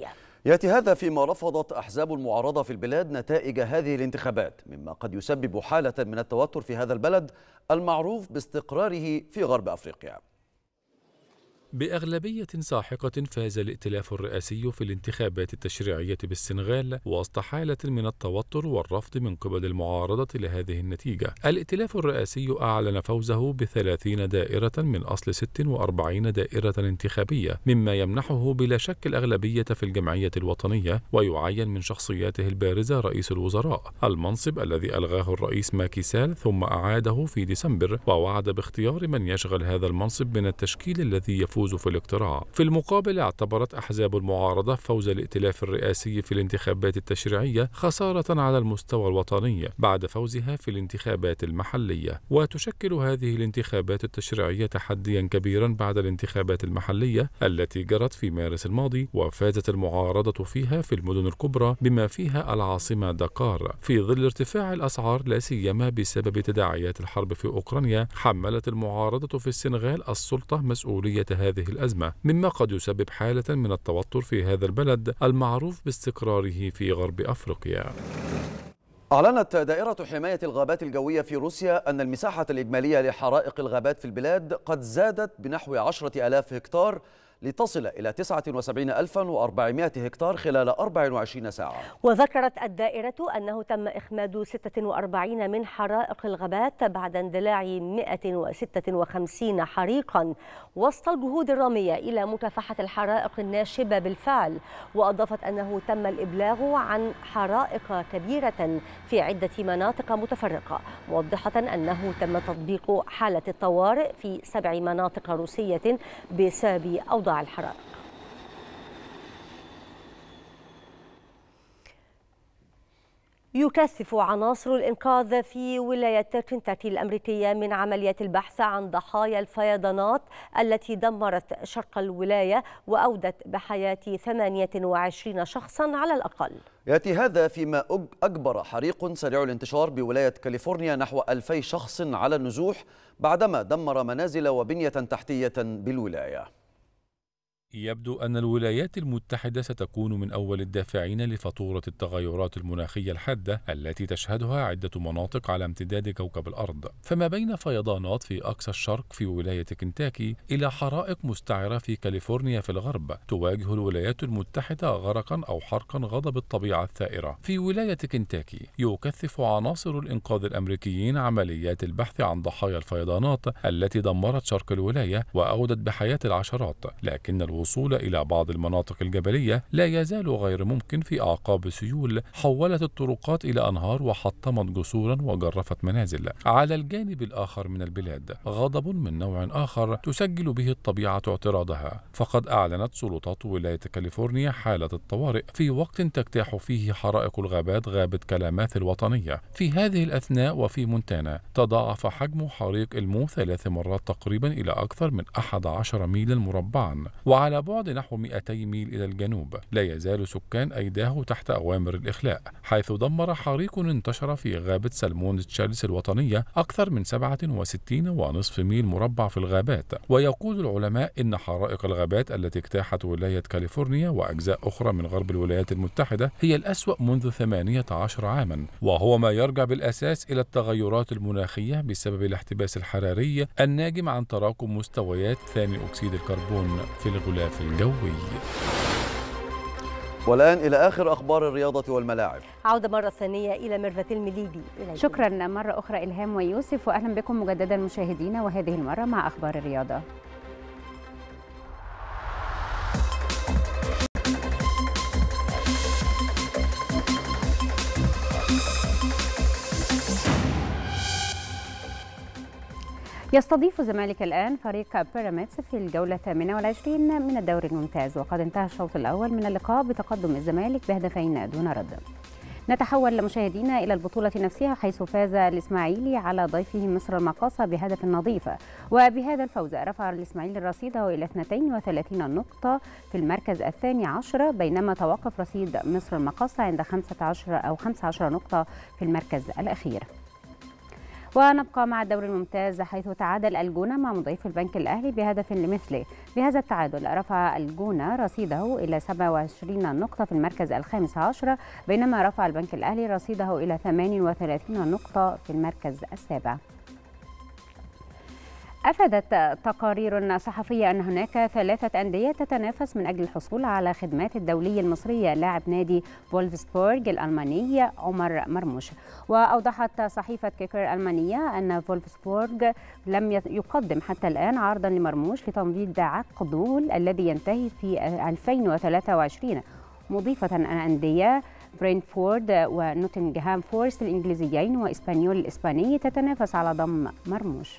يأتي هذا فيما رفضت أحزاب المعارضة في البلاد نتائج هذه الانتخابات، مما قد يسبب حالة من التوتر في هذا البلد المعروف باستقراره في غرب أفريقيا. بأغلبية ساحقة فاز الائتلاف الرئاسي في الانتخابات التشريعية بالسنغال وسط حالة من التوتر والرفض من قبل المعارضة لهذه النتيجة. الائتلاف الرئاسي أعلن فوزه بثلاثين دائرة من أصل ست وأربعين دائرة انتخابية، مما يمنحه بلا شك الأغلبية في الجمعية الوطنية، ويعين من شخصياته البارزة رئيس الوزراء، المنصب الذي ألغاه الرئيس ماكي سال ثم أعاده في ديسمبر، ووعد باختيار من يشغل هذا المنصب من التشكيل الذي يفوز في الاقتراع. في المقابل اعتبرت أحزاب المعارضة فوز الائتلاف الرئاسي في الانتخابات التشريعية خسارة على المستوى الوطني بعد فوزها في الانتخابات المحلية، وتشكل هذه الانتخابات التشريعية تحديا كبيرا بعد الانتخابات المحلية التي جرت في مارس الماضي وفازت المعارضة فيها في المدن الكبرى بما فيها العاصمة دكار. في ظل ارتفاع الأسعار لا سيما بسبب تداعيات الحرب في أوكرانيا، حملت المعارضة في السنغال السلطة مسؤولية هذه الأزمة، مما قد يسبب حالة من التوتر في هذا البلد المعروف باستقراره في غرب أفريقيا. أعلنت دائرة حماية الغابات الجوية في روسيا أن المساحة الإجمالية لحرائق الغابات في البلاد قد زادت بنحو عشرة آلاف هكتار لتصل إلى تسعة وسبعين ألفا وأربعمائة هكتار خلال أربع وعشرين ساعة. وذكرت الدائرة أنه تم إخماد ستة وأربعين من حرائق الغابات بعد اندلاع مئة وستة وخمسين حريقا وسط الجهود الرامية إلى مكافحة الحرائق الناشبة بالفعل. وأضافت أنه تم الإبلاغ عن حرائق كبيرة في عدة مناطق متفرقة، موضحة أنه تم تطبيق حالة الطوارئ في سبع مناطق روسية بسبب أوضاع الحرائق. يكثف عناصر الإنقاذ في ولاية كنتاكي الأمريكية من عمليات البحث عن ضحايا الفيضانات التي دمرت شرق الولاية وأودت بحياة ثمانية وعشرين شخصا على الأقل. يأتي هذا فيما أجبر حريق سريع الانتشار بولاية كاليفورنيا نحو ألفي شخص على النزوح بعدما دمر منازل وبنية تحتية بالولاية. يبدو أن الولايات المتحدة ستكون من أول الدافعين لفاتورة التغيرات المناخية الحادة التي تشهدها عدة مناطق على امتداد كوكب الأرض، فما بين فيضانات في أقصى الشرق في ولاية كنتاكي إلى حرائق مستعرة في كاليفورنيا في الغرب، تواجه الولايات المتحدة غرقا أو حرقا غضب الطبيعة الثائرة. في ولاية كنتاكي يكثف عناصر الإنقاذ الأمريكيين عمليات البحث عن ضحايا الفيضانات التي دمرت شرق الولاية وأودت بحياة العشرات، لكن الوصول إلى بعض المناطق الجبلية لا يزال غير ممكن في أعقاب سيول حولت الطرقات إلى أنهار وحطمت جسورا وجرفت منازل. على الجانب الآخر من البلاد غضب من نوع آخر تسجل به الطبيعة اعتراضها، فقد أعلنت سلطات ولاية كاليفورنيا حالة الطوارئ في وقت تجتاح فيه حرائق الغابات غابة كلاماث الوطنية. في هذه الأثناء وفي مونتانا تضاعف حجم حريق المو ثلاث مرات تقريبا إلى أكثر من أحد عشر ميلا مربعا، وعلى بعد نحو مئتي ميل إلى الجنوب لا يزال سكان أيداهو تحت أوامر الإخلاء، حيث دمر حريق انتشر في غابة سلمون تشارلس الوطنية أكثر من سبعة وستين ونصف ميل مربع في الغابات. ويقول العلماء إن حرائق الغابات التي اجتاحت ولاية كاليفورنيا وأجزاء أخرى من غرب الولايات المتحدة هي الأسوأ منذ ثمانية عشر عاما، وهو ما يرجع بالأساس إلى التغيرات المناخية بسبب الاحتباس الحراري الناجم عن تراكم مستويات ثاني أكسيد الكربون في الغلاف الجوي. والآن إلى آخر أخبار الرياضة والملاعب. عودة مرة ثانية إلى ميرفت المليجي. شكرا مرة أخرى إلهام ويوسف، وأهلا بكم مجددا مشاهدينا، وهذه المرة مع أخبار الرياضة. يستضيف الزمالك الآن فريق بيراميدز في الجولة الثامنة والعشرين من الدوري الممتاز، وقد انتهى الشوط الأول من اللقاء بتقدم الزمالك بهدفين دون رد. نتحول مشاهدينا إلى البطولة نفسها، حيث فاز الإسماعيلي على ضيفه مصر المقاصة بهدف نظيف، وبهذا الفوز رفع الإسماعيلي رصيده إلى اثنتين وثلاثين نقطة في المركز الثاني عشر، بينما توقف رصيد مصر المقاصة عند خمسة عشر أو خمسة عشر نقطة في المركز الأخير. ونبقى مع الدوري الممتاز حيث تعادل الجونة مع مضيف البنك الأهلي بهدف لمثله. بهذا التعادل رفع الجونة رصيده إلى سبعة وعشرين نقطة في المركز الخامس عشر، بينما رفع البنك الأهلي رصيده إلى ثمانية وثلاثين نقطة في المركز السابع. أفادت تقارير صحفية أن هناك ثلاثة أندية تتنافس من أجل الحصول على خدمات الدولي المصري لاعب نادي فولفسبورغ الألماني عمر مرموش. وأوضحت صحيفة كيكر الألمانية أن فولفسبورغ لم يقدم حتى الآن عرضا لمرموش لتمديد عقده الذي ينتهي في ألفين وثلاثة وعشرين، مضيفة أن أندية برينتفورد ونوتنغهام فورست الإنجليزيين وإسبانيول الإسباني تتنافس على ضم مرموش.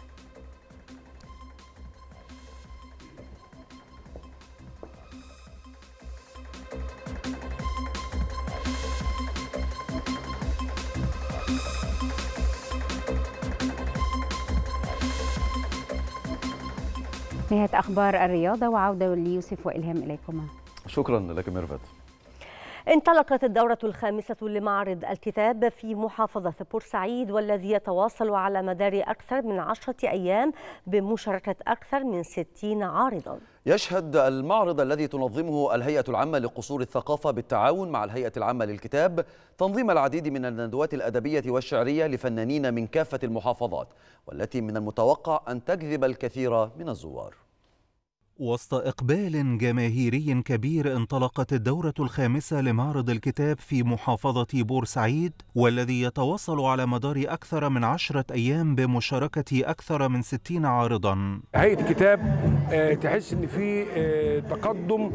نهاية أخبار الرياضة وعودة ليوسف وإلهام إليكما. شكرا لك ميرفت. انطلقت الدورة الخامسة لمعرض الكتاب في محافظة بورسعيد، والذي يتواصل على مدار أكثر من عشرة أيام بمشاركة أكثر من ستين عارضا. يشهد المعرض الذي تنظمه الهيئة العامة لقصور الثقافة بالتعاون مع الهيئة العامة للكتاب تنظيم العديد من الندوات الأدبية والشعرية لفنانين من كافة المحافظات، والتي من المتوقع أن تجذب الكثير من الزوار. وسط إقبال جماهيري كبير انطلقت الدورة الخامسة لمعرض الكتاب في محافظة بورسعيد، والذي يتواصل على مدار أكثر من عشرة أيام بمشاركة أكثر من ستين عارضا. هيئة الكتاب تحس إن في تقدم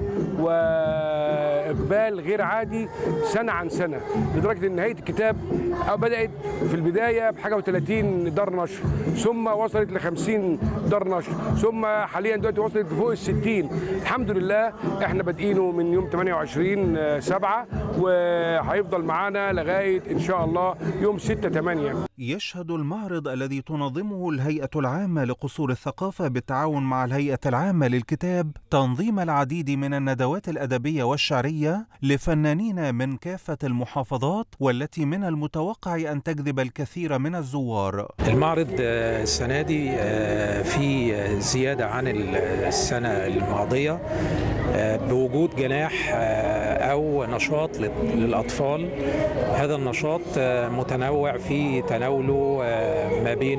وإقبال غير عادي سنة عن سنة، لدرجة إن هيئة الكتاب بدأت في البداية بحاجة وثلاثين دار نشر، ثم وصلت لخمسين دار نشر، ثم حاليا دلوقتي وصلت فوق الستين. الحمد لله احنا بادئينه من يوم ثمانية وعشرين سبعة وهيفضل معانا لغايه ان شاء الله يوم ستة ثمانية. يشهد المعرض الذي تنظمه الهيئة العامة لقصور الثقافة بالتعاون مع الهيئة العامة للكتاب تنظيم العديد من الندوات الأدبية والشعرية لفنانين من كافة المحافظات، والتي من المتوقع أن تجذب الكثير من الزوار. المعرض السنة دي في زيادة عن السنة الماضية بوجود جناح أو نشاط للأطفال. هذا النشاط متنوع في تناوله ما بين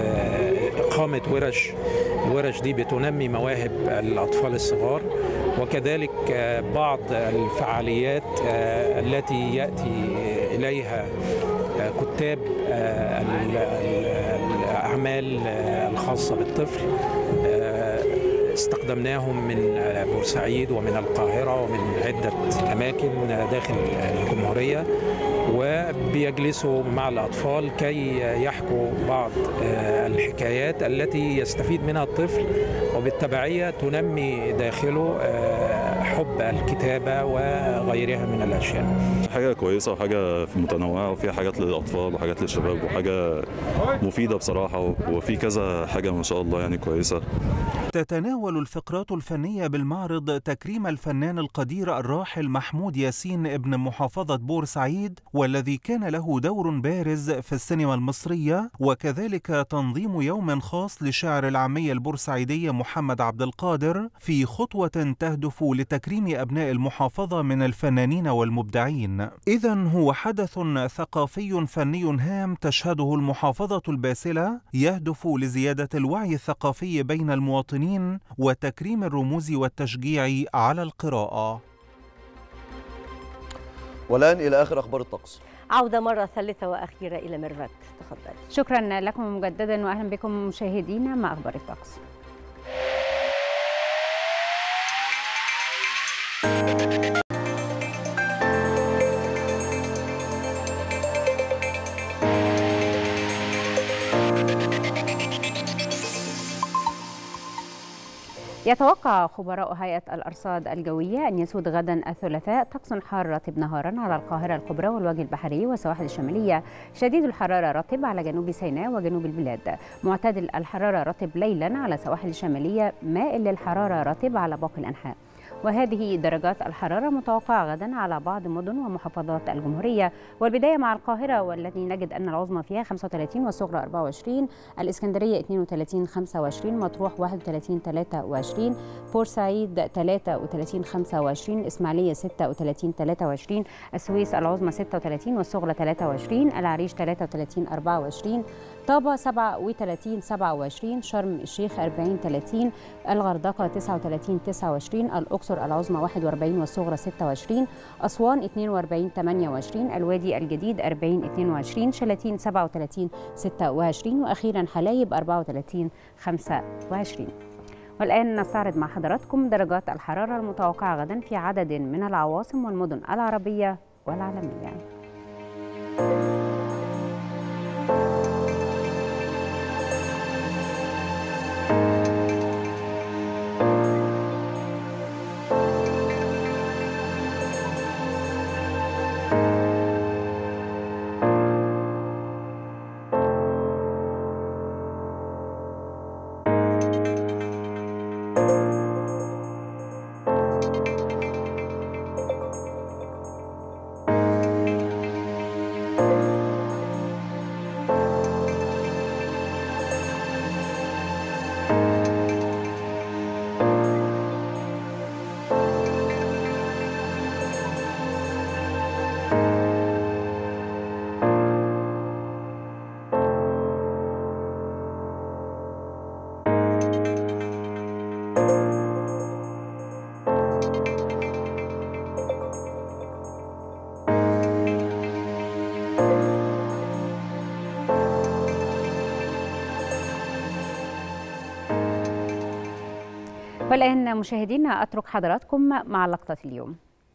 إقامة ورش، الورش دي بتنمي مواهب الأطفال الصغار، وكذلك بعض الفعاليات التي يأتي إليها كتاب الأعمال الخاصة بالطفل. استخدمناهم من بورسعيد ومن القاهرة ومن عدة أماكن داخل الجمهورية، وبيجلسوا مع الأطفال كي يحكوا بعض الحكايات التي يستفيد منها الطفل، وبالتبعية تنمي داخله حب الكتابة وغيرها من الأشياء. حاجة كويسة وحاجة متنوعة، وفيها حاجات للأطفال وحاجات للشباب وحاجة مفيدة بصراحة، وفي كذا حاجة ما شاء الله يعني كويسة. تتناول الفقرات الفنية بالمعرض تكريم الفنان القدير الراحل محمود ياسين ابن محافظة بورسعيد، والذي كان له دور بارز في السينما المصرية، وكذلك تنظيم يوم خاص لشاعر العامية البورسعيدية محمد عبد القادر في خطوة تهدف لتكريم أبناء المحافظة من الفنانين والمبدعين. إذن هو حدث ثقافي فني هام تشهده المحافظة الباسلة، يهدف لزيادة الوعي الثقافي بين المواطنين وتكريم الرموز والتشجيع على القراءة. والآن إلى آخر أخبار الطقس. عودة مرة ثالثة وأخيرة إلى ميرفت، تفضل. شكرا لكم مجددا وأهلا بكم مشاهدينا مع أخبار الطقس. يتوقع خبراء هيئة الأرصاد الجوية أن يسود غدا الثلاثاء طقس حار رطب نهارا على القاهرة الكبرى والوجه البحري والسواحل الشمالية، شديد الحرارة رطب على جنوب سيناء وجنوب البلاد، معتدل الحرارة رطب ليلا على السواحل الشمالية، مائل للحرارة رطب على باقي الأنحاء. وهذه درجات الحرارة متوقعة غدا على بعض مدن ومحافظات الجمهورية، والبداية مع القاهرة والتي نجد أن العظمى فيها خمسة وثلاثين والصغرى أربعة وعشرين، الإسكندرية اثنين وثلاثين خمسة وعشرين، مطروح واحد وثلاثين ثلاثة وعشرين، بورسعيد ثلاثة وثلاثين خمسة وعشرين، إسماعيلية ستة وثلاثين ثلاثة وعشرين، السويس العظمى ستة وثلاثين والصغرى ثلاثة وعشرين، العريش ثلاثة وثلاثين أربعة وعشرين، طابة سبعة وثلاثين سبعة وعشرين، شرم الشيخ أربعين ثلاثين، الغردقة تسعة وثلاثين تسعة وعشرين، الأقصر العظمى واحد وأربعين والصغرى ستة وعشرين، أسوان اثنين وأربعين ثمانية وعشرين، الوادي الجديد أربعين اثنين وعشرين، شلاتين سبعة وثلاثين ستة وعشرين، وأخيرا حلايب أربعة وثلاثين خمسة وعشرين. والآن نستعرض مع حضراتكم درجات الحرارة المتوقعة غدا في عدد من العواصم والمدن العربية والعالمية. والآن مشاهدينا أترك حضراتكم مع لقطة اليوم.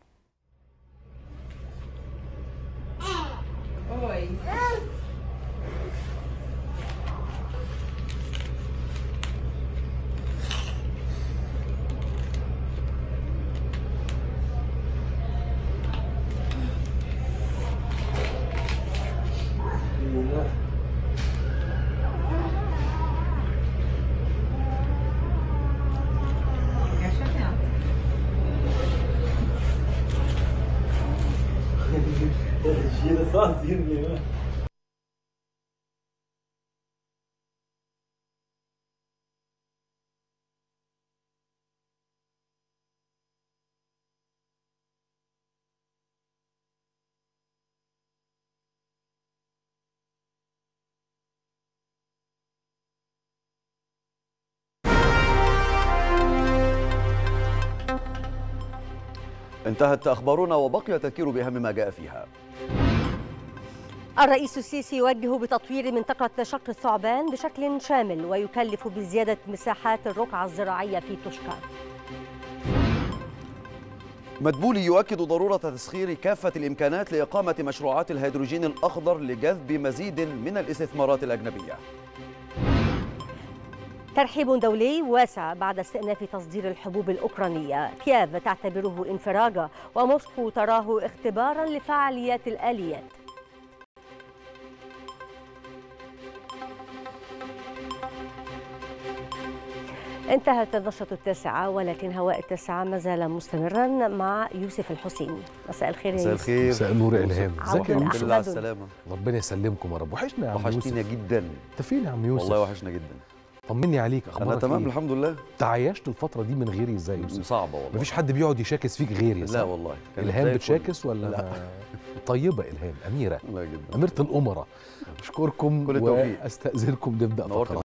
انتهت أخبارنا وبقي التذكير بأهم ما جاء فيها. الرئيس السيسي يوجه بتطوير منطقة شق الثعبان بشكل شامل ويكلف بزيادة مساحات الرقعة الزراعية في توشكا. مدبولي يؤكد ضرورة تسخير كافة الإمكانات لإقامة مشروعات الهيدروجين الأخضر لجذب مزيد من الاستثمارات الأجنبية. ترحيب دولي واسع بعد استئناف تصدير الحبوب الأوكرانية، كييف تعتبره انفراجة وموسكو تراه اختبارا لفعاليات الآليات. انتهت النشرة التاسعة، ولكن هواء التاسعة ما زال مستمرا مع يوسف الحسيني. مساء الخير يا مساء الخير. مساء النور يا إلهام. ازيك يا الحمد لله على السلامة. ربنا يسلمكم يا رب. وحشنا يا عم يوسف. وحشتينا جدا. انت فين يا عم يوسف؟ والله وحشنا جدا. طمني عليك، اخبارك انا تمام إيه؟ الحمد لله. تعايشت الفترة دي من غيري ازاي يا يوسف؟ صعبة والله. مفيش حد بيقعد يشاكس فيك غيري. لا والله. إلهام بتشاكس ولا لا؟ طيبة إلهام، أميرة. لا جدا. أميرة الأمراء. أشكركم كل التوفيق. واستأذنكم نبدأ فقرة.